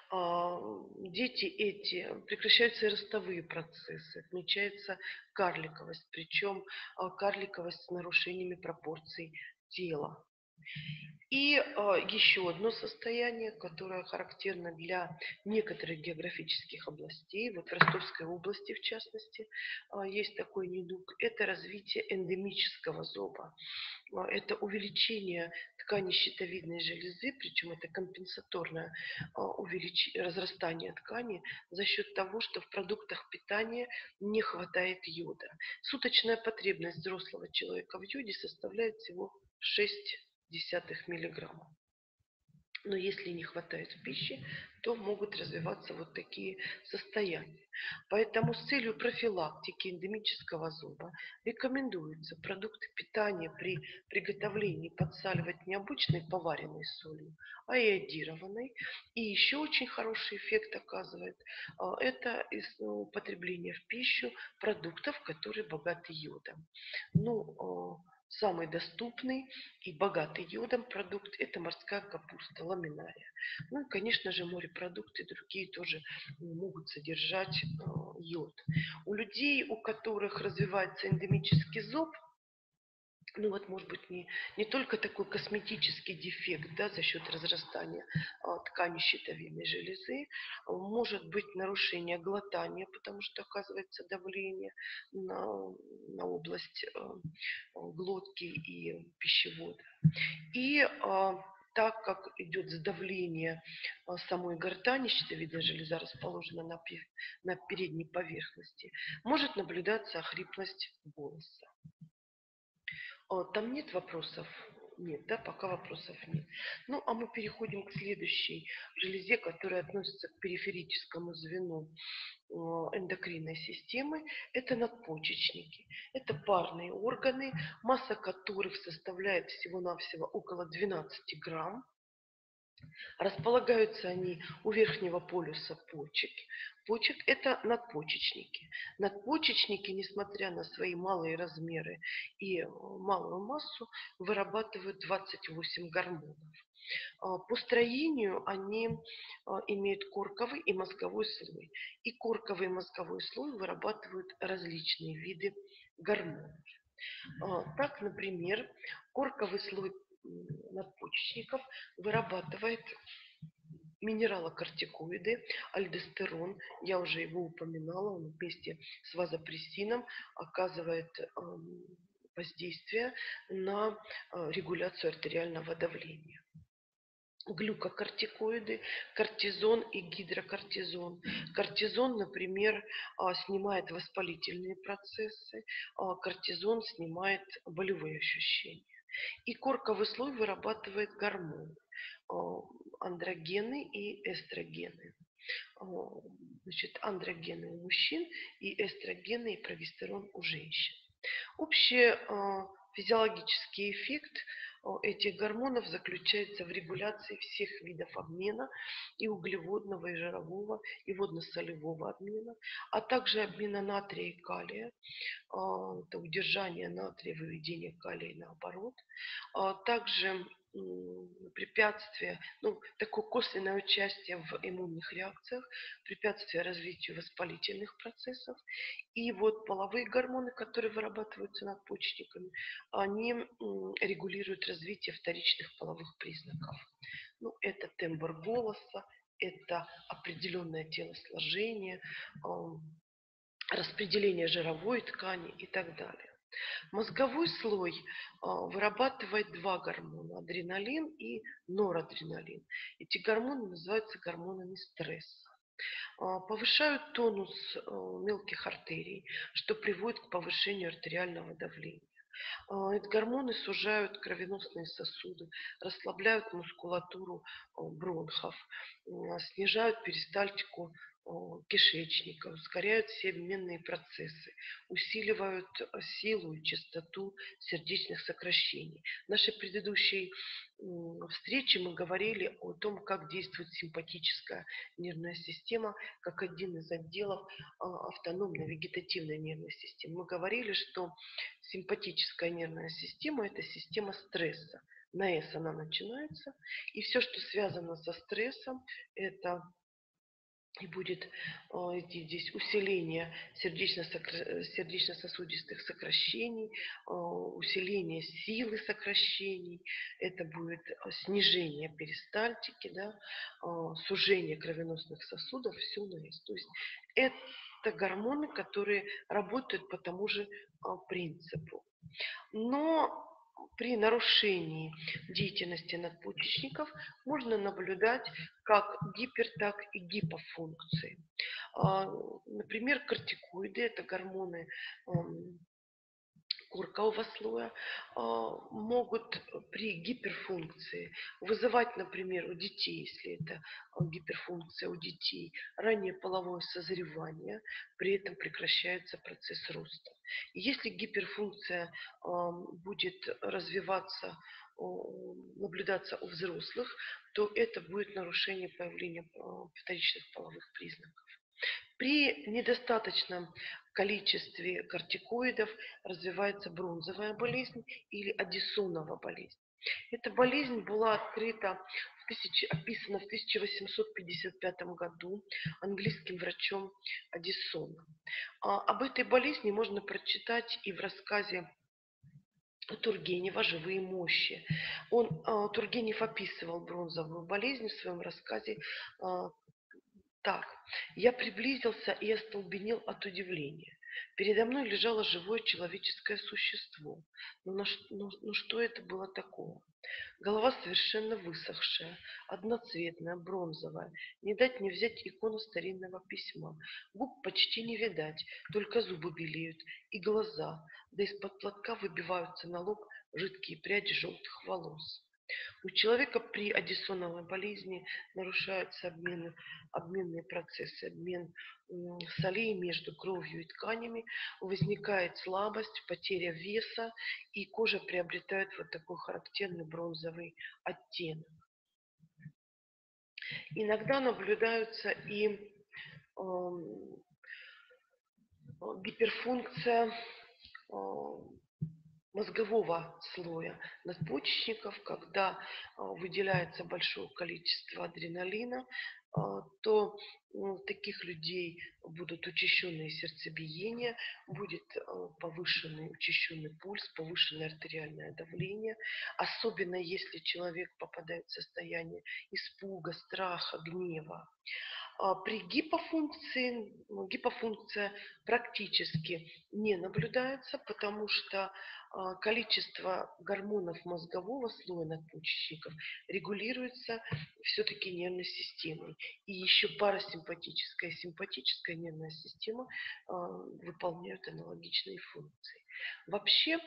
Дети эти, прекращаются и ростовые процессы, отмечается карликовость, причем карликовость с нарушениями пропорций тела. И еще одно состояние, которое характерно для некоторых географических областей, вот в Ростовской области в частности, есть такой недуг, это развитие эндемического зоба. Это увеличение ткани щитовидной железы, причем это компенсаторное разрастание ткани за счет того, что в продуктах питания не хватает йода. Суточная потребность взрослого человека в йоде составляет всего 0,6 миллиграмма. Но если не хватает в пище, то могут развиваться вот такие состояния. Поэтому с целью профилактики эндемического зоба рекомендуется продукты питания при приготовлении подсаливать не обычной поваренной солью, а иодированной. И еще очень хороший эффект оказывает это употребление в пищу продуктов, которые богаты йодом. Самый доступный и богатый йодом продукт – это морская капуста, ламинария. Ну и, конечно же, морепродукты другие тоже могут содержать йод. У людей, у которых развивается эндемический зоб, может быть, не только такой косметический дефект, да, за счет разрастания ткани щитовидной железы, может быть нарушение глотания, потому что оказывается давление на область глотки и пищевода. И так как идет сдавление самой гортани, щитовидная железа расположена на передней поверхности, может наблюдаться охрипность голоса. Там нет вопросов? Нет, да, пока вопросов нет. А мы переходим к следующей железе, которая относится к периферическому звену эндокринной системы. Это надпочечники. Это парные органы, масса которых составляет всего-навсего около 12 грамм. Располагаются они у верхнего полюса почек. Почек – это надпочечники. Надпочечники, несмотря на свои малые размеры и малую массу, вырабатывают 28 гормонов. По строению они имеют корковый и мозговой слой. И корковый и мозговой слой вырабатывают различные виды гормонов. Так, например, корковый слой надпочечников вырабатывает минералокортикоиды, альдостерон, я уже его упоминала, он вместе с вазопрессином оказывает воздействие на регуляцию артериального давления. Глюкокортикоиды, кортизон и гидрокортизон. Кортизон, например, снимает воспалительные процессы, а кортизон снимает болевые ощущения. И корковый слой вырабатывает гормоны, андрогены и эстрогены. Значит, андрогены у мужчин и эстрогены и прогестерон у женщин. Общий физиологический эффект этих гормонов заключается в регуляции всех видов обмена и углеводного, и жирового, и водно-солевого обмена, а также обмена натрия и калия, это удержание натрия, выведение калия наоборот, также препятствие, такое косвенное участие в иммунных реакциях, препятствие развитию воспалительных процессов. И вот половые гормоны, которые вырабатываются надпочечниками, они регулируют развитие вторичных половых признаков. Это тембр голоса, это определенное телосложение, распределение жировой ткани и так далее. Мозговой слой вырабатывает два гормона – адреналин и норадреналин. Эти гормоны называются гормонами стресса. Повышают тонус мелких артерий, что приводит к повышению артериального давления. Эти гормоны сужают кровеносные сосуды, расслабляют мускулатуру бронхов, снижают перистальтику кишечника, ускоряют все обменные процессы, усиливают силу и частоту сердечных сокращений. В нашей предыдущей встрече мы говорили о том, как действует симпатическая нервная система, как один из отделов автономной вегетативной нервной системы. Мы говорили, что симпатическая нервная система – это система стресса. На «С» она начинается, и все, что связано со стрессом, это и будет здесь усиление сердечно-сосудистых сокращений, усиление силы сокращений, это будет снижение перистальтики, да, сужение кровеносных сосудов, все на «С». То есть это гормоны, которые работают по тому же принципу. Но при нарушении деятельности надпочечников можно наблюдать как гипер, так и гипофункции. Например, кортикоиды – это гормоны коркового слоя, могут при гиперфункции вызывать, например, у детей, если это гиперфункция у детей, раннее половое созревание, при этом прекращается процесс роста. И если гиперфункция будет развиваться, наблюдаться у взрослых, то это будет нарушение появления вторичных половых признаков. При недостаточном количестве кортикоидов развивается бронзовая болезнь или Аддисонова болезнь. Эта болезнь была описана в 1855 году английским врачом Аддисоном. Об этой болезни можно прочитать и в рассказе Тургенева «Живые мощи». Тургенев описывал бронзовую болезнь в своем рассказе так. Я приблизился и остолбенел от удивления. Передо мной лежало живое человеческое существо. Но что это было такого? Голова совершенно высохшая, одноцветная, бронзовая. Не дать не взять икону старинного письма. Губ почти не видать, только зубы белеют и глаза, да из-под платка выбиваются на лоб жидкие пряди желтых волос. У человека при Аддисоновой болезни нарушаются обменные процессы, обмен солей между кровью и тканями, возникает слабость, потеря веса, и кожа приобретает вот такой характерный бронзовый оттенок. Иногда наблюдаются и эм, гиперфункция мозгового слоя надпочечников, когда выделяется большое количество адреналина, то у таких людей будут учащенные сердцебиения, будет повышенный учащенный пульс, повышенное артериальное давление, особенно если человек попадает в состояние испуга, страха, гнева. При гипофункции, гипофункция практически не наблюдается, потому что количество гормонов мозгового слоя надпочечников регулируется все-таки нервной системой. И еще парасимпатическая и симпатическая нервная система выполняют аналогичные функции. Вообще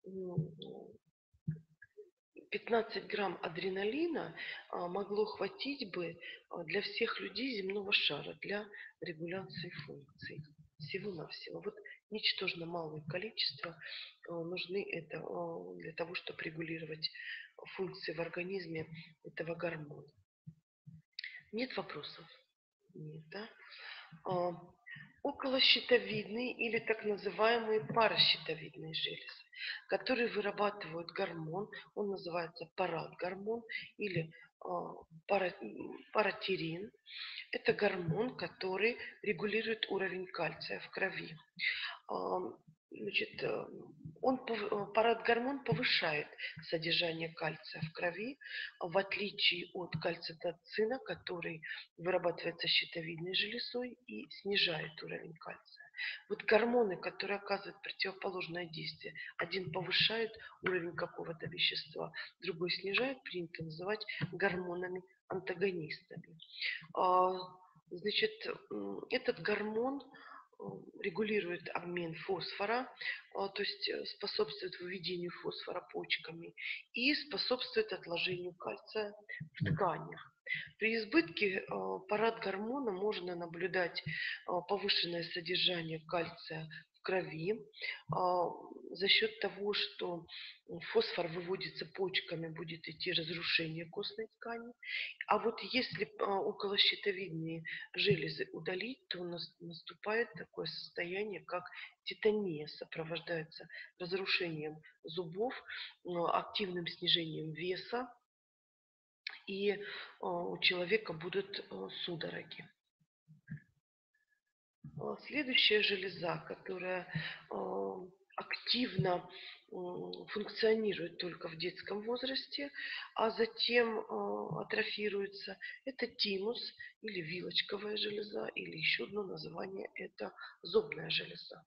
15 грамм адреналина могло хватить бы для всех людей земного шара для регуляции функций. Всего-навсего. Вот ничтожно малое количество нужны это для того, чтобы регулировать функции в организме этого гормона. Нет вопросов? Нет, да? А, Околощитовидные или так называемые паращитовидные железы, которые вырабатывают гормон, он называется парадгормон или паратирин. Это гормон, который регулирует уровень кальция в крови. Значит, парадгормон повышает содержание кальция в крови, в отличие от кальцитоцина, который вырабатывается щитовидной железой и снижает уровень кальция. Вот гормоны, которые оказывают противоположное действие, один повышает уровень какого-то вещества, другой снижает, принято называть гормонами-антагонистами. Значит, этот гормон регулирует обмен фосфора, то есть способствует выведению фосфора почками и способствует отложению кальция в тканях. При избытке парадгормона можно наблюдать повышенное содержание кальция в крови за счет того, что фосфор выводится почками, будет идти разрушение костной ткани. А вот если околощитовидные железы удалить, то наступает такое состояние, как титания, сопровождается разрушением зубов, активным снижением веса, и у человека будут судороги. Следующая железа, которая активно функционирует только в детском возрасте, а затем атрофируется, это тимус или вилочковая железа, или еще одно название это зобная железа.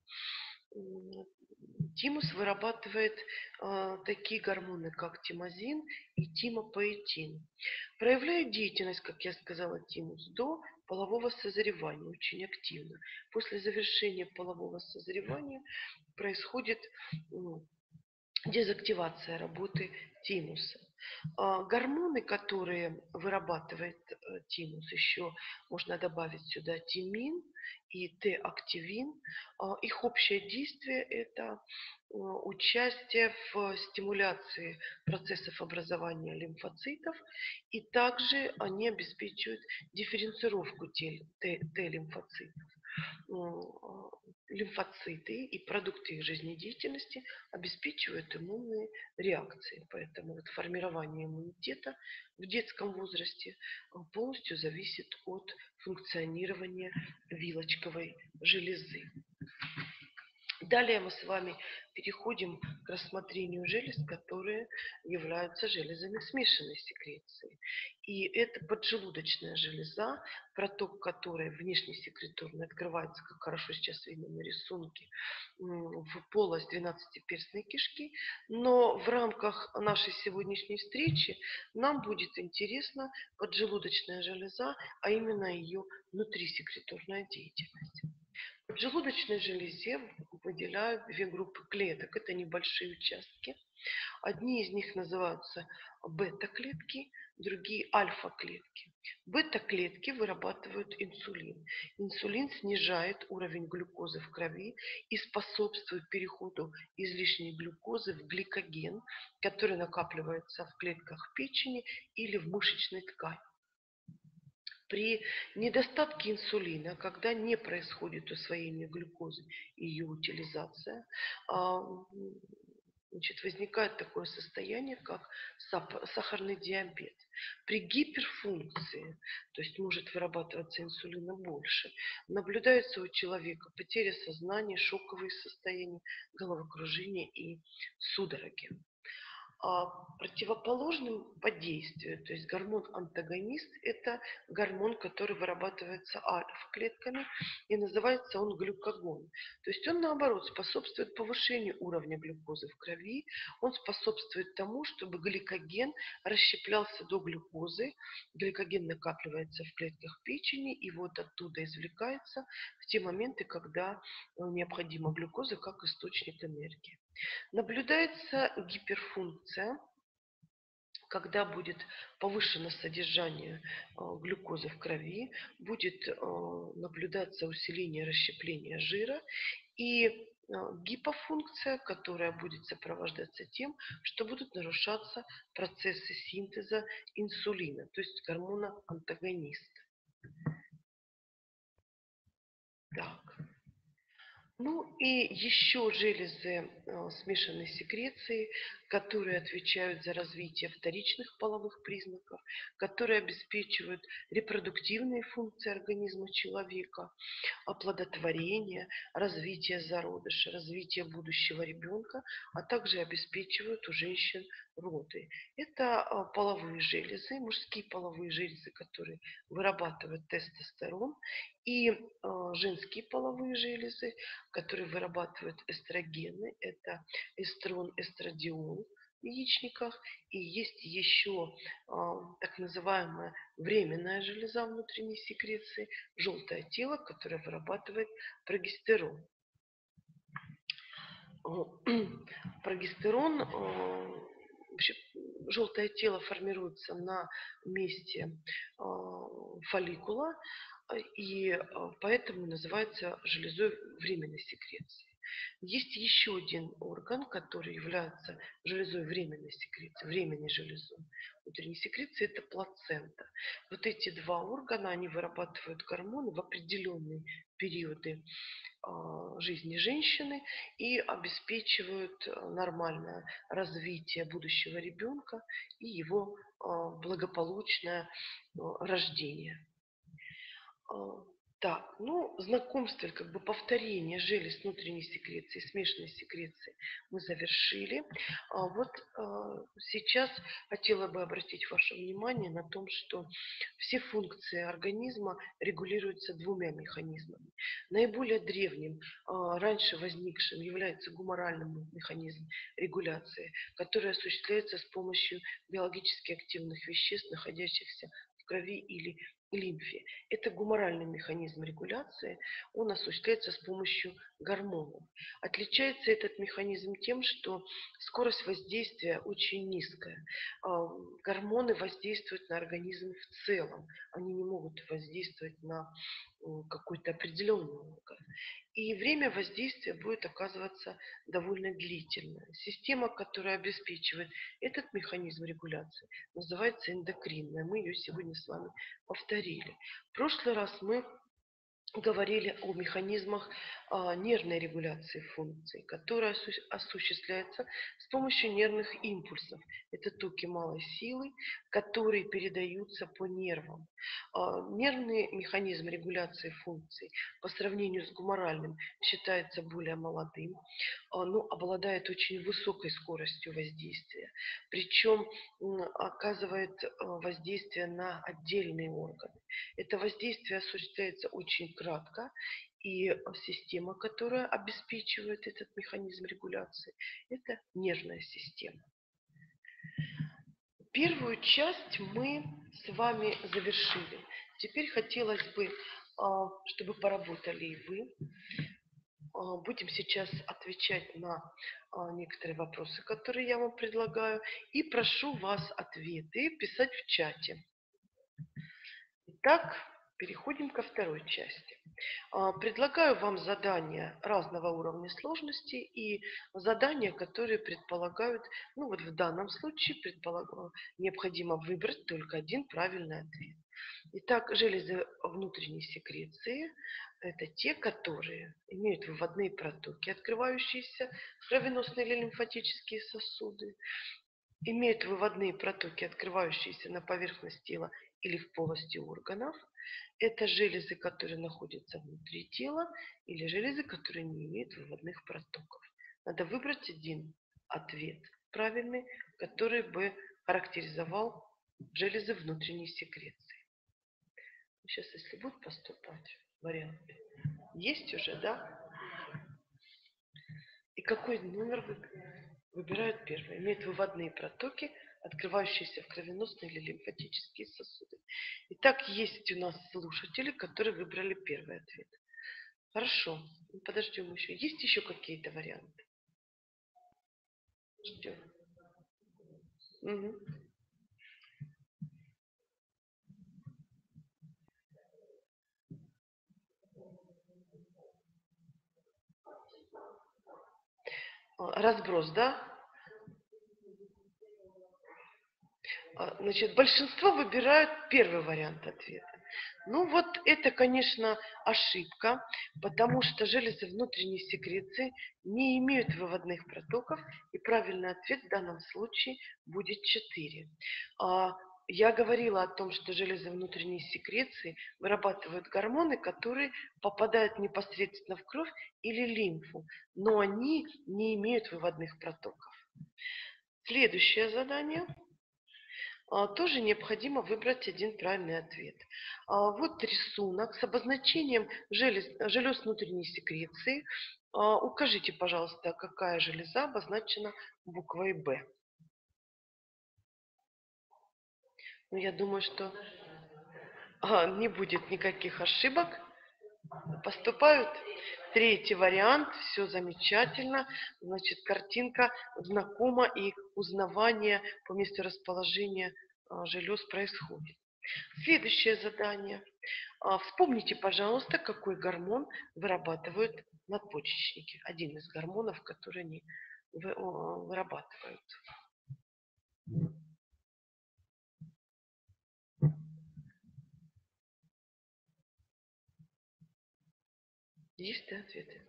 Тимус вырабатывает такие гормоны, как тимозин и тимопоэтин. Проявляет деятельность, как я сказала, тимус до полового созревания очень активно. После завершения полового созревания происходит дезактивация работы тимуса. Гормоны, которые вырабатывает тимус, еще можно добавить сюда тимин и Т-активин. Их общее действие – это участие в стимуляции процессов образования лимфоцитов, и также они обеспечивают дифференцировку Т-лимфоцитов. Лимфоциты и продукты их жизнедеятельности обеспечивают иммунные реакции. Поэтому вот формирование иммунитета в детском возрасте полностью зависит от функционирования вилочковой железы. Далее мы с вами переходим к рассмотрению желез, которые являются железами смешанной секреции. И это поджелудочная железа, проток которой внешне секреторный открывается, как хорошо сейчас видно на рисунке, в полость 12-перстной кишки. Но в рамках нашей сегодняшней встречи нам будет интересна поджелудочная железа, а именно ее внутрисекреторная деятельность. В поджелудочной железе выделяют две группы клеток. Это небольшие участки. Одни из них называются бета-клетки, другие альфа-клетки. Бета-клетки вырабатывают инсулин. Инсулин снижает уровень глюкозы в крови и способствует переходу излишней глюкозы в гликоген, который накапливается в клетках печени или в мышечной ткани. При недостатке инсулина, когда не происходит усвоение глюкозы и ее утилизация, а, значит, возникает такое состояние, как сахарный диабет. При гиперфункции, то есть может вырабатываться инсулина больше, наблюдается у человека потеря сознания, шоковые состояния, головокружение и судороги. А противоположным по действию, то есть гормон-антагонист, это гормон, который вырабатывается альфа-клетками, и называется он глюкагон. То есть он, наоборот, способствует повышению уровня глюкозы в крови, он способствует тому, чтобы гликоген расщеплялся до глюкозы, гликоген накапливается в клетках печени, и вот оттуда извлекается в те моменты, когда необходима глюкоза как источник энергии. Наблюдается гиперфункция, когда будет повышено содержание глюкозы в крови, будет наблюдаться усиление расщепления жира и гипофункция, которая будет сопровождаться тем, что будут нарушаться процессы синтеза инсулина, то есть гормона антагониста. Так. Ну и еще железы смешанной секреции, которые отвечают за развитие вторичных половых признаков, которые обеспечивают репродуктивные функции организма человека, оплодотворение, развитие зародыша, развитие будущего ребенка, а также обеспечивают у женщин роды. Это половые железы, мужские половые железы, которые вырабатывают тестостерон, и женские половые железы, которые вырабатывают эстрогены. Это эстрон, эстрадиол в яичниках. И есть еще так называемая временная железа внутренней секреции, желтое тело, которое вырабатывает прогестерон. Прогестерон, вообще, желтое тело формируется на месте фолликула, и поэтому называется железой временной секреции. Есть еще один орган, который является железой временной секреции, временной железой внутренней секреции, это плацента. Вот эти два органа, они вырабатывают гормоны в определенные периоды жизни женщины и обеспечивают нормальное развитие будущего ребенка и его благополучное рождение. Так, ну, знакомство, как бы повторение желез внутренней секреции, смешанной секреции мы завершили. Вот сейчас хотела бы обратить ваше внимание на том, что все функции организма регулируются двумя механизмами. Наиболее древним, раньше возникшим является гуморальный механизм регуляции, который осуществляется с помощью биологически активных веществ, находящихся в крови или лимфе. Это гуморальный механизм регуляции, он осуществляется с помощью гормонов. Отличается этот механизм тем, что скорость воздействия очень низкая. Гормоны воздействуют на организм в целом, они не могут воздействовать на какой-то определенный орган. И время воздействия будет оказываться довольно длительное. Система, которая обеспечивает этот механизм регуляции, называется эндокринная. Мы ее сегодня с вами повторили. В прошлый раз мы говорили о механизмах нервной регуляции функций, которая осуществляется с помощью нервных импульсов. Это токи малой силы, которые передаются по нервам. Нервный механизм регуляции функций по сравнению с гуморальным считается более молодым, но обладает очень высокой скоростью воздействия. Причем оказывает воздействие на отдельные органы. Это воздействие осуществляется очень кратко, и система, которая обеспечивает этот механизм регуляции, это нервная система. Первую часть мы с вами завершили. Теперь хотелось бы, чтобы поработали и вы. Будем сейчас отвечать на некоторые вопросы, которые я вам предлагаю, и прошу вас ответы писать в чате. Итак, Переходим ко второй части. Предлагаю вам задания разного уровня сложности и задания, которые предполагают, ну вот в данном случае необходимо выбрать только один правильный ответ. Итак, железы внутренней секреции – это те, которые имеют выводные протоки, открывающиеся в кровеносные или лимфатические сосуды, имеют выводные протоки, открывающиеся на поверхность тела или в полости органов. Это железы, которые находятся внутри тела, или железы, которые не имеют выводных протоков. Надо выбрать один ответ правильный, который бы характеризовал железы внутренней секреции. Сейчас, если будут поступать варианты, есть уже, да? И какой номер выбирают первый? Имеют выводные протоки, открывающиеся в кровеносные или лимфатические сосуды. Итак, есть у нас слушатели, которые выбрали первый ответ. Хорошо, подождем еще. Есть еще какие-то варианты? Ждем. Угу. Разброс, да? Значит, большинство выбирают первый вариант ответа. Ну вот это, конечно, ошибка, потому что железы внутренней секреции не имеют выводных протоков, и правильный ответ в данном случае будет 4. Я говорила о том, что железы внутренней секреции вырабатывают гормоны, которые попадают непосредственно в кровь или лимфу, но они не имеют выводных протоков. Следующее задание. Тоже необходимо выбрать один правильный ответ. Вот рисунок с обозначением желез внутренней секреции. Укажите, пожалуйста, какая железа обозначена буквой «Б». Ну, я думаю, что не будет никаких ошибок. Поступают. Третий вариант. Все замечательно. Значит, картинка знакома и узнавание по месту расположения желез происходит. Следующее задание. Вспомните, пожалуйста, какой гормон вырабатывают надпочечники. Один из гормонов, которые они вырабатывают. Есть ответы?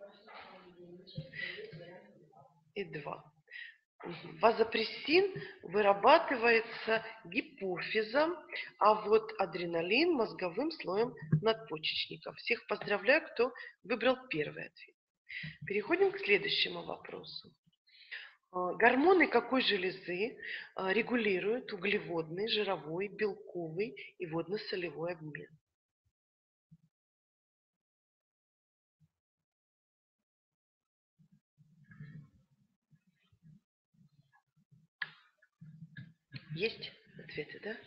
И 2. Вазопрессин вырабатывается гипофизом, а вот адреналин мозговым слоем надпочечников. Всех поздравляю, кто выбрал первый ответ. Переходим к следующему вопросу. Гормоны какой железы регулируют углеводный, жировой, белковый и водно-солевой обмен? Есть ответы, да?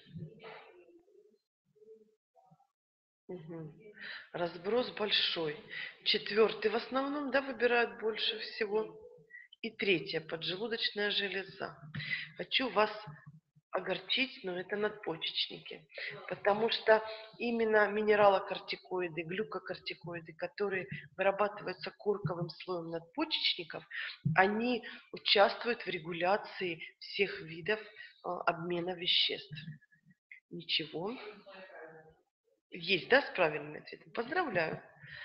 Угу. Разброс большой. 4 в основном, да, выбирают больше всего. И 3 поджелудочная железа. Хочу вас огорчить, но это надпочечники. Потому что именно минералокортикоиды, глюкокортикоиды, которые вырабатываются корковым слоем надпочечников, они участвуют в регуляции всех видов обмена веществ. Ничего. Есть, да, с правильным ответом? Поздравляю.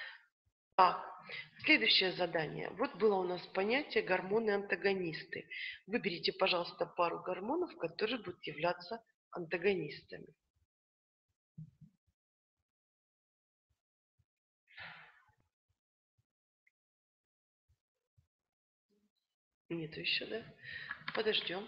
Следующее задание. Вот было у нас понятие гормоны-антагонисты. Выберите, пожалуйста, пару гормонов, которые будут являться антагонистами. Нету еще, да? Подождем.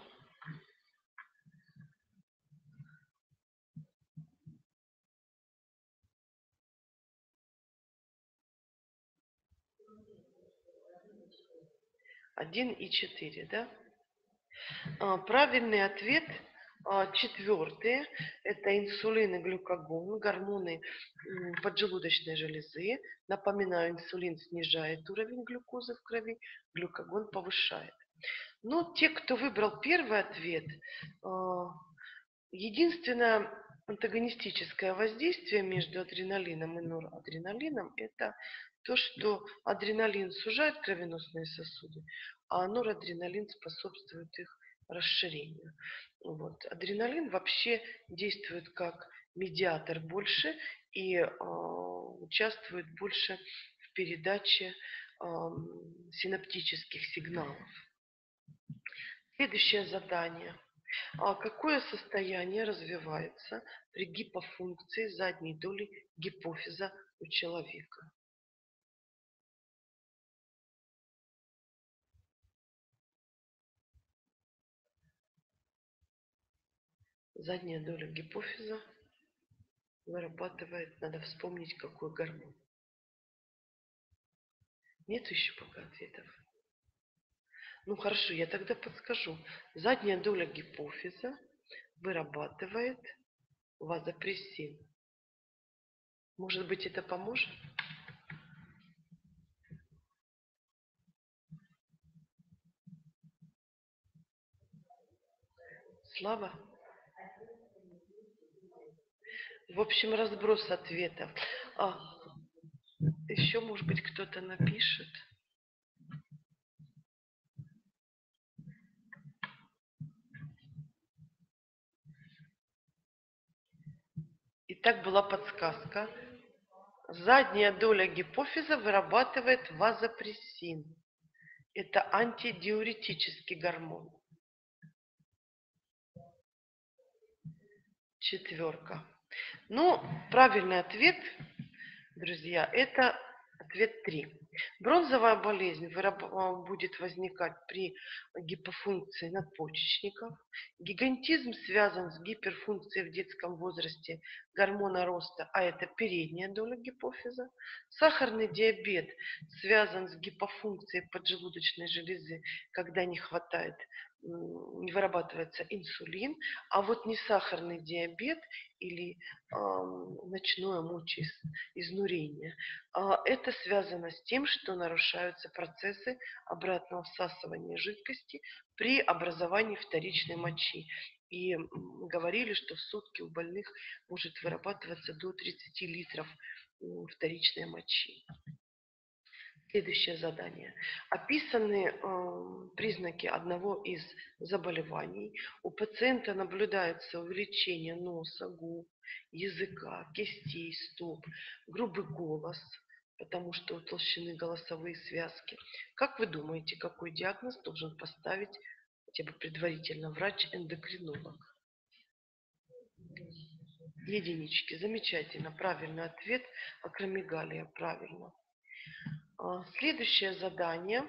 Один и 4, да? Правильный ответ 4. Это инсулин и глюкагон, гормоны поджелудочной железы. Напоминаю, инсулин снижает уровень глюкозы в крови, глюкагон повышает. Но те, кто выбрал первый ответ, единственное, антагонистическое воздействие между адреналином и норадреналином – это то, что адреналин сужает кровеносные сосуды, а норадреналин способствует их расширению. Вот. Адреналин вообще действует как медиатор больше и участвует больше в передаче синаптических сигналов. Следующее задание. Какое состояние развивается при гипофункции задней доли гипофиза у человека? Задняя доля гипофиза вырабатывает, надо вспомнить, какой гормон. Нет еще пока ответов. Ну хорошо, я тогда подскажу. Задняя доля гипофиза вырабатывает вазопрессин. Может быть, это поможет? Слава? В общем, разброс ответов. Еще, может быть, кто-то напишет. Итак, была подсказка. Задняя доля гипофиза вырабатывает вазопрессин. Это антидиуретический гормон. 4. Ну, правильный ответ, друзья, это ответ 3. Бронзовая болезнь будет возникать при гипофункции надпочечников. Гигантизм связан с гиперфункцией в детском возрасте гормона роста, а это передняя доля гипофиза. Сахарный диабет связан с гипофункцией поджелудочной железы, когда не хватает, не вырабатывается инсулин, а вот несахарный диабет или ночное мочеизнурение, это связано с тем, что нарушаются процессы обратного всасывания жидкости при образовании вторичной мочи. И говорили, что в сутки у больных может вырабатываться до 30 литров вторичной мочи. Следующее задание. Описаны признаки одного из заболеваний. У пациента наблюдается увеличение носа, губ, языка, кистей, стоп, грубый голос, потому что утолщены голосовые связки. Как вы думаете, какой диагноз должен поставить хотя бы предварительно врач-эндокринолог? Единички. Замечательно. Правильный ответ. Акромегалия. Правильно. Следующее задание.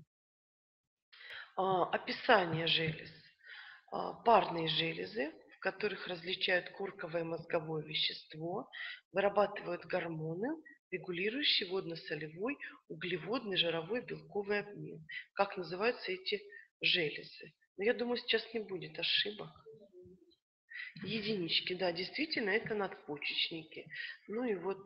Описание желез. Парные железы, в которых различают корковое и мозговое вещество, вырабатывают гормоны, регулирующие водно-солевой, углеводный, жировой, белковый обмен. Как называются эти железы? Но я думаю, сейчас не будет ошибок. Единички, да, действительно, это надпочечники. Ну и вот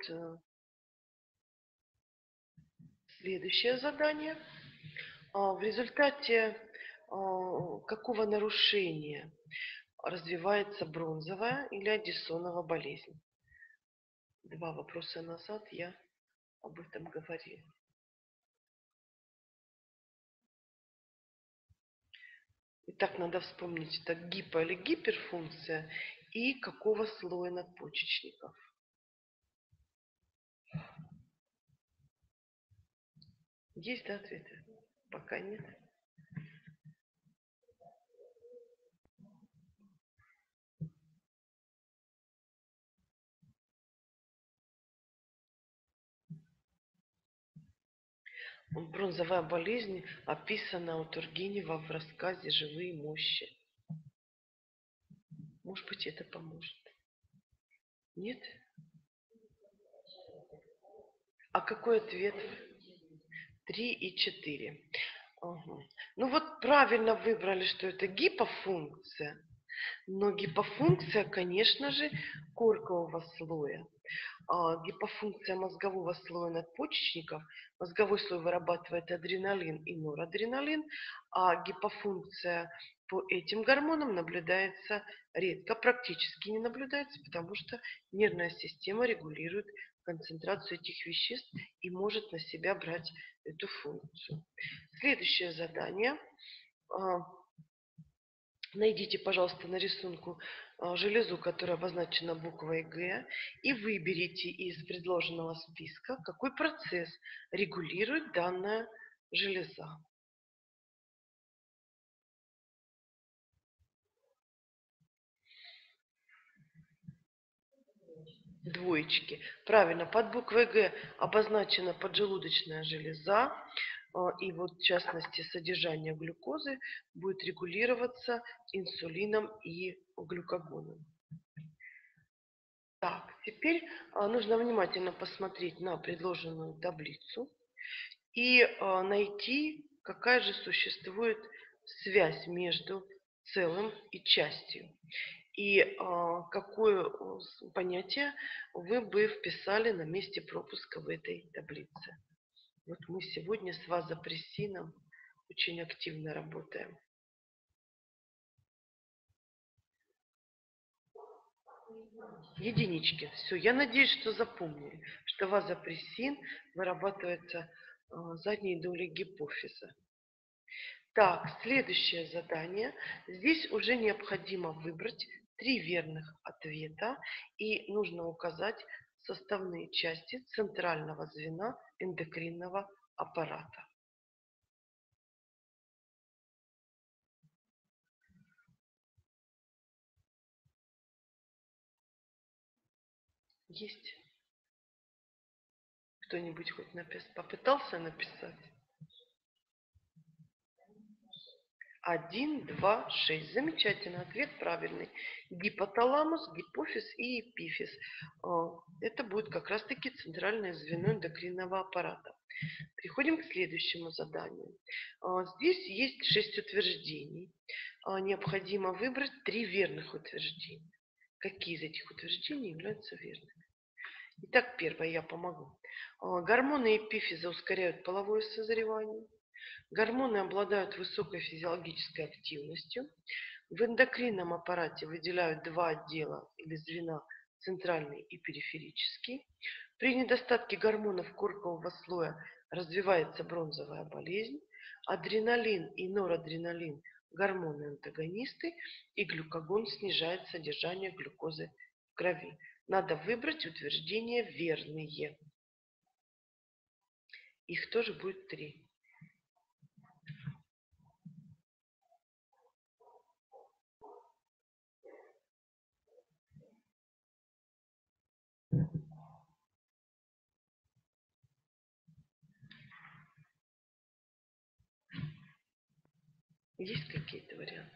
следующее задание. В результате какого нарушения развивается бронзовая или аддисонова болезнь? 2 вопроса назад я об этом говорила. Итак, надо вспомнить, это гипо- или гиперфункция и какого слоя надпочечников. Есть, да, ответы? Пока нет. Бронзовая болезнь описана у Тургенева в рассказе «Живые мощи». Может быть, это поможет. Нет? А какой ответ? 3 и 4. Ага. Ну вот правильно выбрали, что это гипофункция. Но гипофункция, конечно же, коркового слоя. Гипофункция мозгового слоя надпочечников. Мозговой слой вырабатывает адреналин и норадреналин, а гипофункция по этим гормонам наблюдается редко, практически не наблюдается, потому что нервная система регулирует концентрацию этих веществ и может на себя брать эту функцию. Следующее задание. Найдите, пожалуйста, на рисунку железу, которая обозначена буквой Г, и выберите из предложенного списка, какой процесс регулирует данная железа. Двоечки. Правильно, под буквой Г обозначена поджелудочная железа, и вот в частности содержание глюкозы будет регулироваться инсулином и глюкагоном. Так, теперь нужно внимательно посмотреть на предложенную таблицу и найти, какая же существует связь между целым и частью. И какое понятие вы бы вписали на месте пропуска в этой таблице. Вот мы сегодня с вазопрессином очень активно работаем. Единички. Все, я надеюсь, что запомнили, что вазопрессин вырабатывается задней долей гипофиза. Так, следующее задание. Здесь уже необходимо выбрать 3 верных ответа и нужно указать составные части центрального звена эндокринного аппарата. Есть? Кто-нибудь хоть попытался написать? 1, 2, 6. Замечательно. Ответ правильный. Гипоталамус, гипофиз и эпифиз. Это будет как раз-таки центральное звено эндокринного аппарата. Переходим к следующему заданию. Здесь есть 6 утверждений. Необходимо выбрать 3 верных утверждения. Какие из этих утверждений являются верными? Итак, первое, я помогу. Гормоны эпифиза ускоряют половое созревание. Гормоны обладают высокой физиологической активностью. В эндокринном аппарате выделяют 2 отдела или звена, центральный и периферический. При недостатке гормонов коркового слоя развивается бронзовая болезнь. Адреналин и норадреналин – гормоны-антагонисты, и глюкагон снижает содержание глюкозы в крови. Надо выбрать утверждения верные. Их тоже будет 3. Есть какие-то варианты?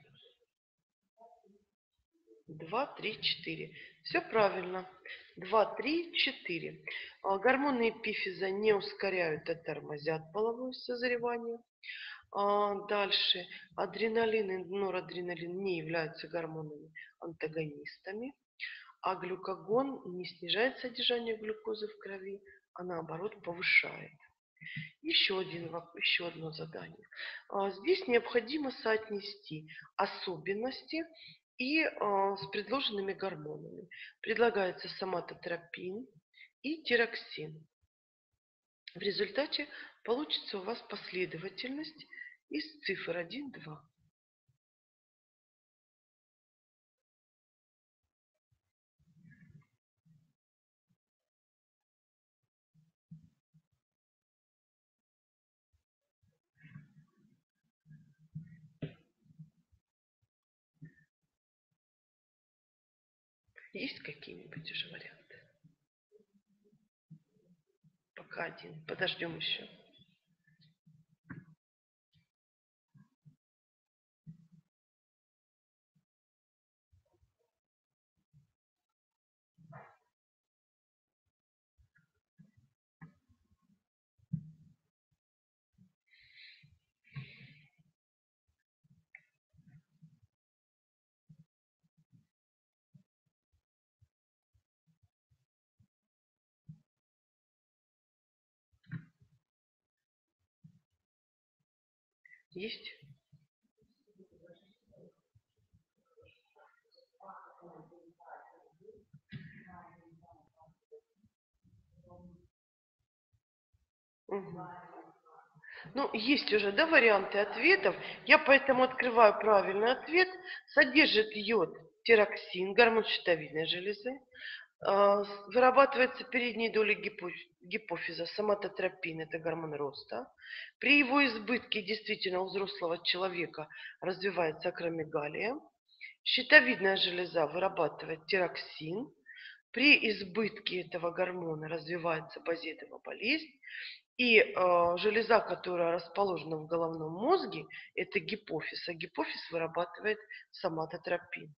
2, 3, 4. Все правильно. 2, 3, 4. Гормоны эпифиза не ускоряют, а тормозят половое созревание. Дальше. Адреналин и норадреналин не являются гормонами-антагонистами. А глюкагон не снижает содержание глюкозы в крови, а наоборот повышает. Еще одно задание. Здесь необходимо соотнести особенности и с предложенными гормонами. Предлагается соматотропин и тироксин. В результате получится у вас последовательность из цифр 1, 2. Есть какие-нибудь уже варианты? Пока 1. Подождем еще. Есть? Мгм. Ну, есть уже, да, варианты ответов. Я поэтому открываю правильный ответ. Содержит йод, тироксин, гормон щитовидной железы. Вырабатывается передней долей гипофиза, соматотропин, это гормон роста. При его избытке действительно у взрослого человека развивается акромегалия. Щитовидная железа вырабатывает тироксин. При избытке этого гормона развивается базетова болезнь. И железа, которая расположена в головном мозге, это гипофиз. А гипофиз вырабатывает соматотропин.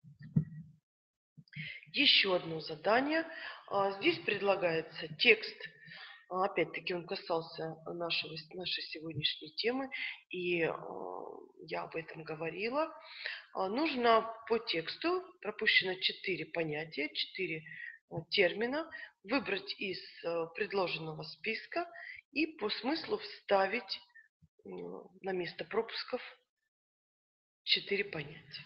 Еще одно задание. Здесь предлагается текст. Опять-таки он касался нашей сегодняшней темы, и я об этом говорила. Нужно по тексту, пропущено 4 понятия, 4 термина, выбрать из предложенного списка и по смыслу вставить на место пропусков 4 понятия.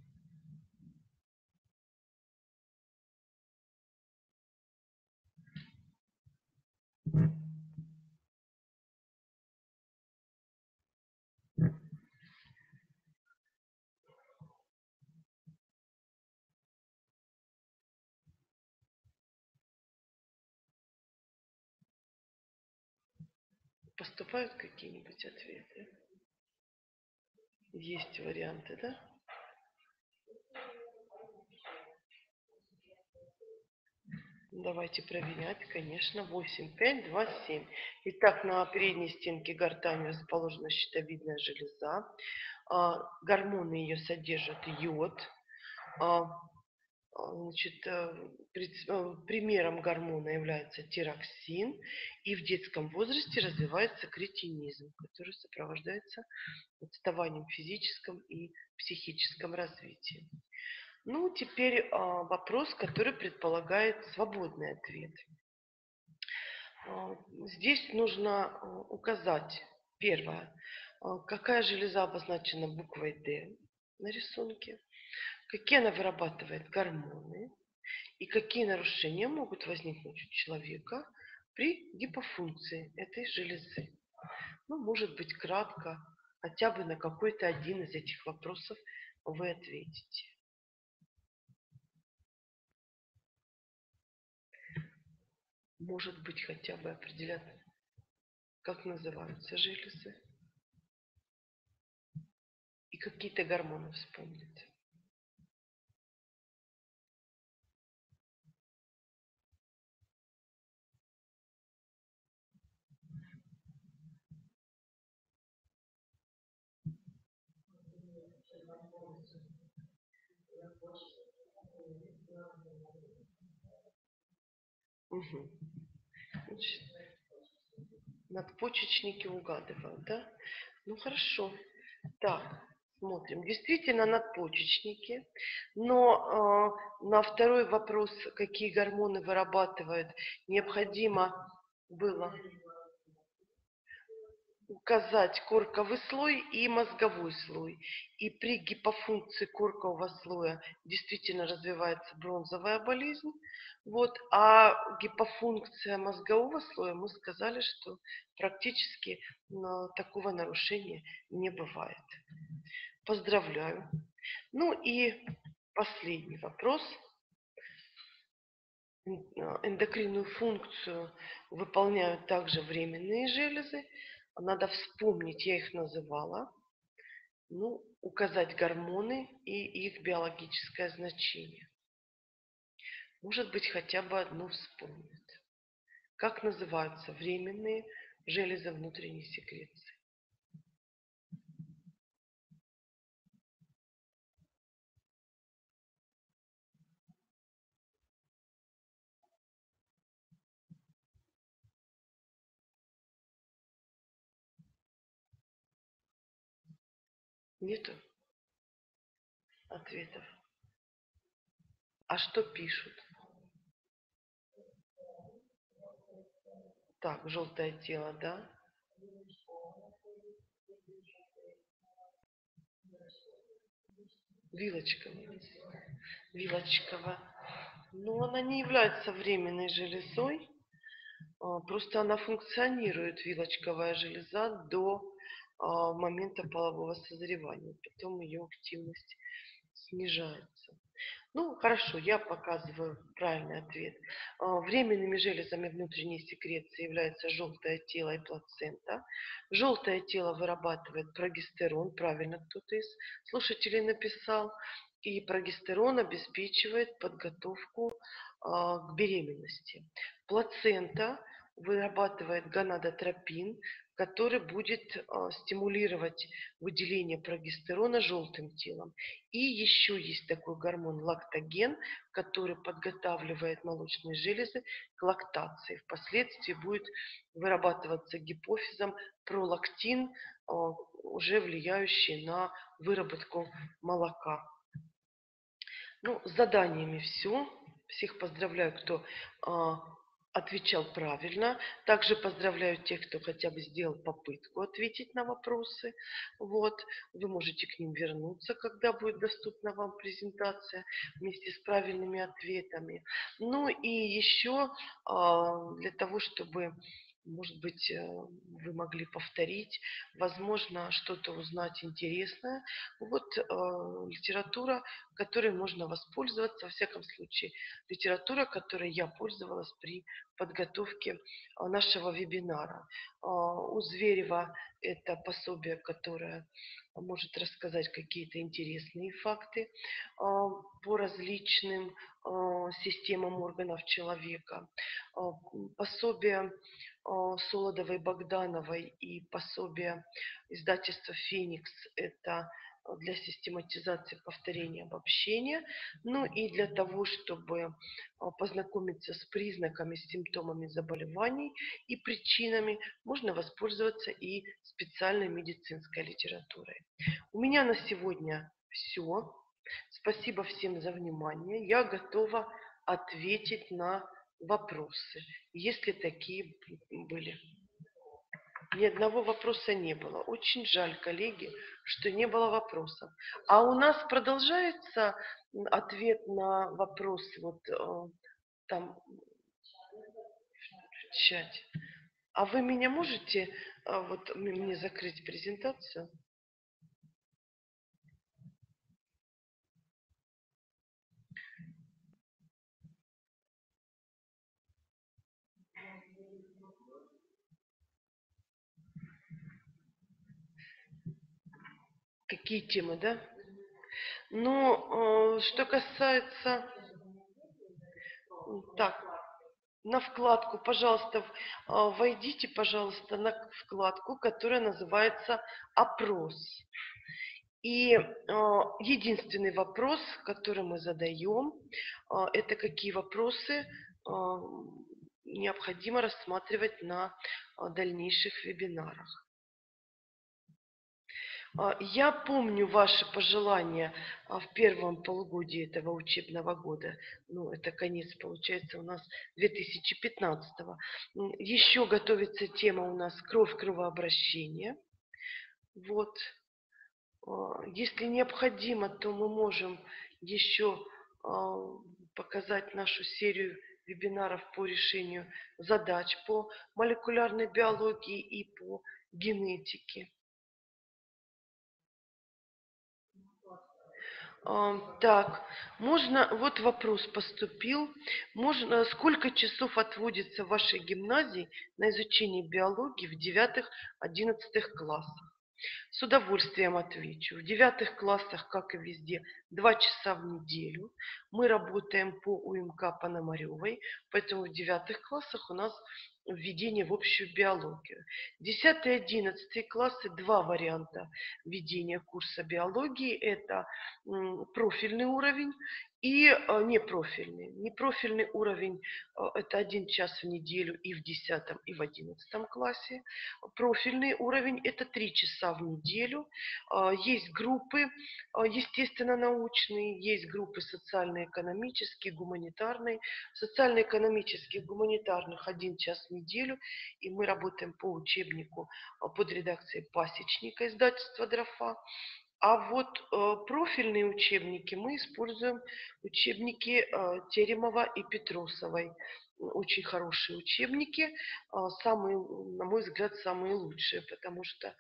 Поступают какие-нибудь ответы? Есть варианты, да? Давайте проверять, конечно. 8, 5, 2, 7. Итак, на передней стенке гортани расположена щитовидная железа. Гормоны ее содержат йод. Значит, примером гормона является тироксин. И в детском возрасте развивается кретинизм, который сопровождается отставанием в физическом и психическом развитии. Ну, теперь вопрос, который предполагает свободный ответ. Здесь нужно указать, первое, какая железа обозначена буквой D на рисунке, какие она вырабатывает гормоны и какие нарушения могут возникнуть у человека при гипофункции этой железы. Ну, может быть, кратко, хотя бы на какой-то один из этих вопросов вы ответите. Может быть, хотя бы определят, как называются железы. И какие-то гормоны вспомнить. Угу. Значит, надпочечники угадывают, да? Ну, хорошо. Так, смотрим. Действительно, надпочечники. Но на второй вопрос, какие гормоны вырабатывают, необходимо было указать корковый слой и мозговой слой. И при гипофункции коркового слоя действительно развивается бронзовая болезнь. Вот, а гипофункция мозгового слоя, мы сказали, что практически такого нарушения не бывает. Поздравляю. Ну и последний вопрос. Эндокринную функцию выполняют также временные железы. Надо вспомнить, я их называла. Ну, указать гормоны и их биологическое значение. Может быть, хотя бы одну вспомнить. Как называются временные железы внутренней секреции? Нету ответов. А что пишут? Так, желтое тело, да? Вилочкова. Вилочкова. Но она не является временной железой. Просто она функционирует, вилочковая железа, до момента полового созревания. Потом ее активность снижается. Ну, хорошо, я показываю правильный ответ. Временными железами внутренней секреции являются желтое тело и плацента. Желтое тело вырабатывает прогестерон, правильно кто-то из слушателей написал, и прогестерон обеспечивает подготовку к беременности. Плацента вырабатывает гонадотропин, который будет стимулировать выделение прогестерона желтым телом. И еще есть такой гормон лактоген, который подготавливает молочные железы к лактации. Впоследствии будет вырабатываться гипофизом пролактин, уже влияющий на выработку молока. Ну, с заданиями все. Всех поздравляю, кто отвечал правильно. Также поздравляю тех, кто хотя бы сделал попытку ответить на вопросы. Вот. Вы можете к ним вернуться, когда будет доступна вам презентация вместе с правильными ответами. Ну и еще для того, чтобы, может быть, вы могли повторить, возможно, что-то узнать интересное. Вот литература, которой можно воспользоваться, во всяком случае, литература, которой я пользовалась при подготовке нашего вебинара. У Зверева это пособие, которое может рассказать какие-то интересные факты по различным системам органов человека. Пособие Солодовой-Богдановой и пособие издательства «Феникс» – это для систематизации повторения обобщения. Ну и для того, чтобы познакомиться с признаками, с симптомами заболеваний и причинами, можно воспользоваться и специальной медицинской литературой. У меня на сегодня все. Спасибо всем за внимание. Я готова ответить на вопросы, если такие были. Ни одного вопроса не было. Очень жаль, коллеги, что не было вопросов. А у нас продолжается ответ на вопросы вот там в чате. А вы меня можете вот мне закрыть презентацию? Какие темы, да? Ну, что касается... Так, на вкладку, пожалуйста, войдите, пожалуйста, на вкладку, которая называется «Опрос». И единственный вопрос, который мы задаем, это какие вопросы необходимо рассматривать на дальнейших вебинарах. Я помню ваши пожелания в первом полугодии этого учебного года. Ну, это конец, получается, у нас 2015-го. Еще готовится тема у нас «Кровь, кровообращение». Вот. Если необходимо, то мы можем еще показать нашу серию вебинаров по решению задач по молекулярной биологии и по генетике. Так, можно, вот вопрос поступил. Можно, сколько часов отводится в вашей гимназии на изучение биологии в 9-11 классах? С удовольствием отвечу. В 9 классах, как и везде, 2 часа в неделю. Мы работаем по УМК Пономаревой, поэтому в 9 классах у нас введение в общую биологию. 10-11 классы, 2 варианта введения курса биологии. Это профильный уровень и непрофильный. Непрофильный уровень это 1 час в неделю и в 10 и в 11 классе. Профильный уровень это 3 часа в неделю. Есть группы естественно-научные, есть группы социально-экономические, гуманитарные. Социально-экономических, гуманитарных 1 час в неделю. И мы работаем по учебнику под редакцией Пасечника, издательства «Дрофа». А вот профильные учебники мы используем учебники Теремова и Петросовой. очень хорошие учебники, самые, на мой взгляд, самые лучшие, потому что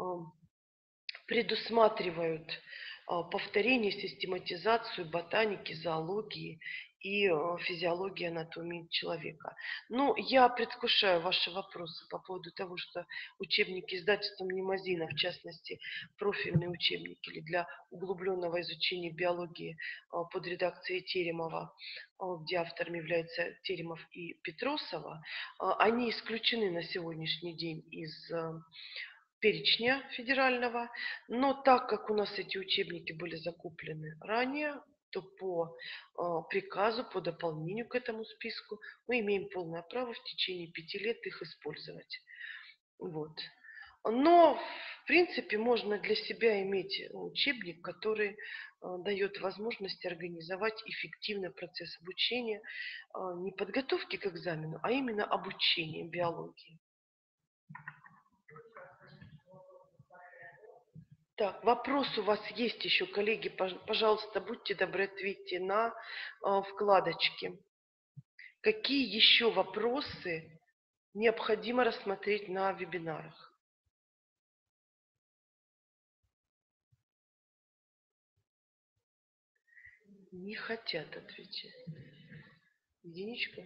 предусматривают повторение, систематизацию ботаники, зоологии и физиологии, анатомии человека. Ну, я предвкушаю ваши вопросы по поводу того, что учебники издательства Мнемозина, в частности, профильные учебники или для углубленного изучения биологии под редакцией Теремова, где авторами являются Теремов и Петросова, они исключены на сегодняшний день из перечня федерального, но так как у нас эти учебники были закуплены ранее, то по приказу, по дополнению к этому списку мы имеем полное право в течение 5 лет их использовать. Вот. Но, в принципе, можно для себя иметь учебник, который дает возможность организовать эффективный процесс обучения, не подготовки к экзамену, а именно обучения биологии. Так, вопрос у вас есть еще, коллеги, пожалуйста, будьте добры, ответьте на вкладочки. Какие еще вопросы необходимо рассмотреть на вебинарах? Не хотят отвечать. Единичка.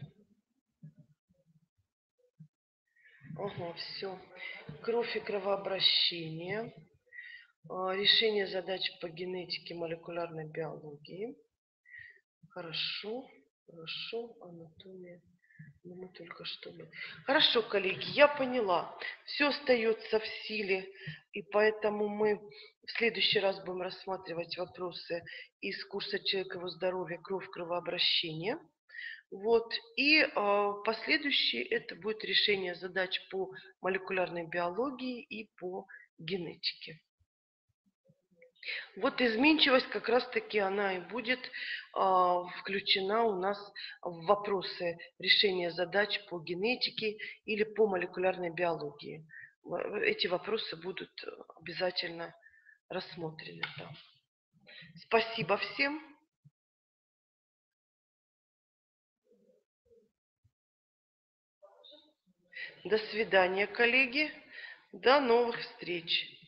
Ага, все. Кровь и кровообращение. Решение задач по генетике, молекулярной биологии. Хорошо, хорошо, анатомия. Ну, мы только что... Хорошо, коллеги, я поняла. Все остается в силе, и поэтому мы в следующий раз будем рассматривать вопросы из курса «Человек, его здоровье, кровь, кровообращение». Вот. И последующие это будет решение задач по молекулярной биологии и по генетике. Вот изменчивость как раз-таки она и будет включена у нас в вопросы решения задач по генетике или по молекулярной биологии. Эти вопросы будут обязательно рассмотрены там. Спасибо всем. До свидания, коллеги. До новых встреч.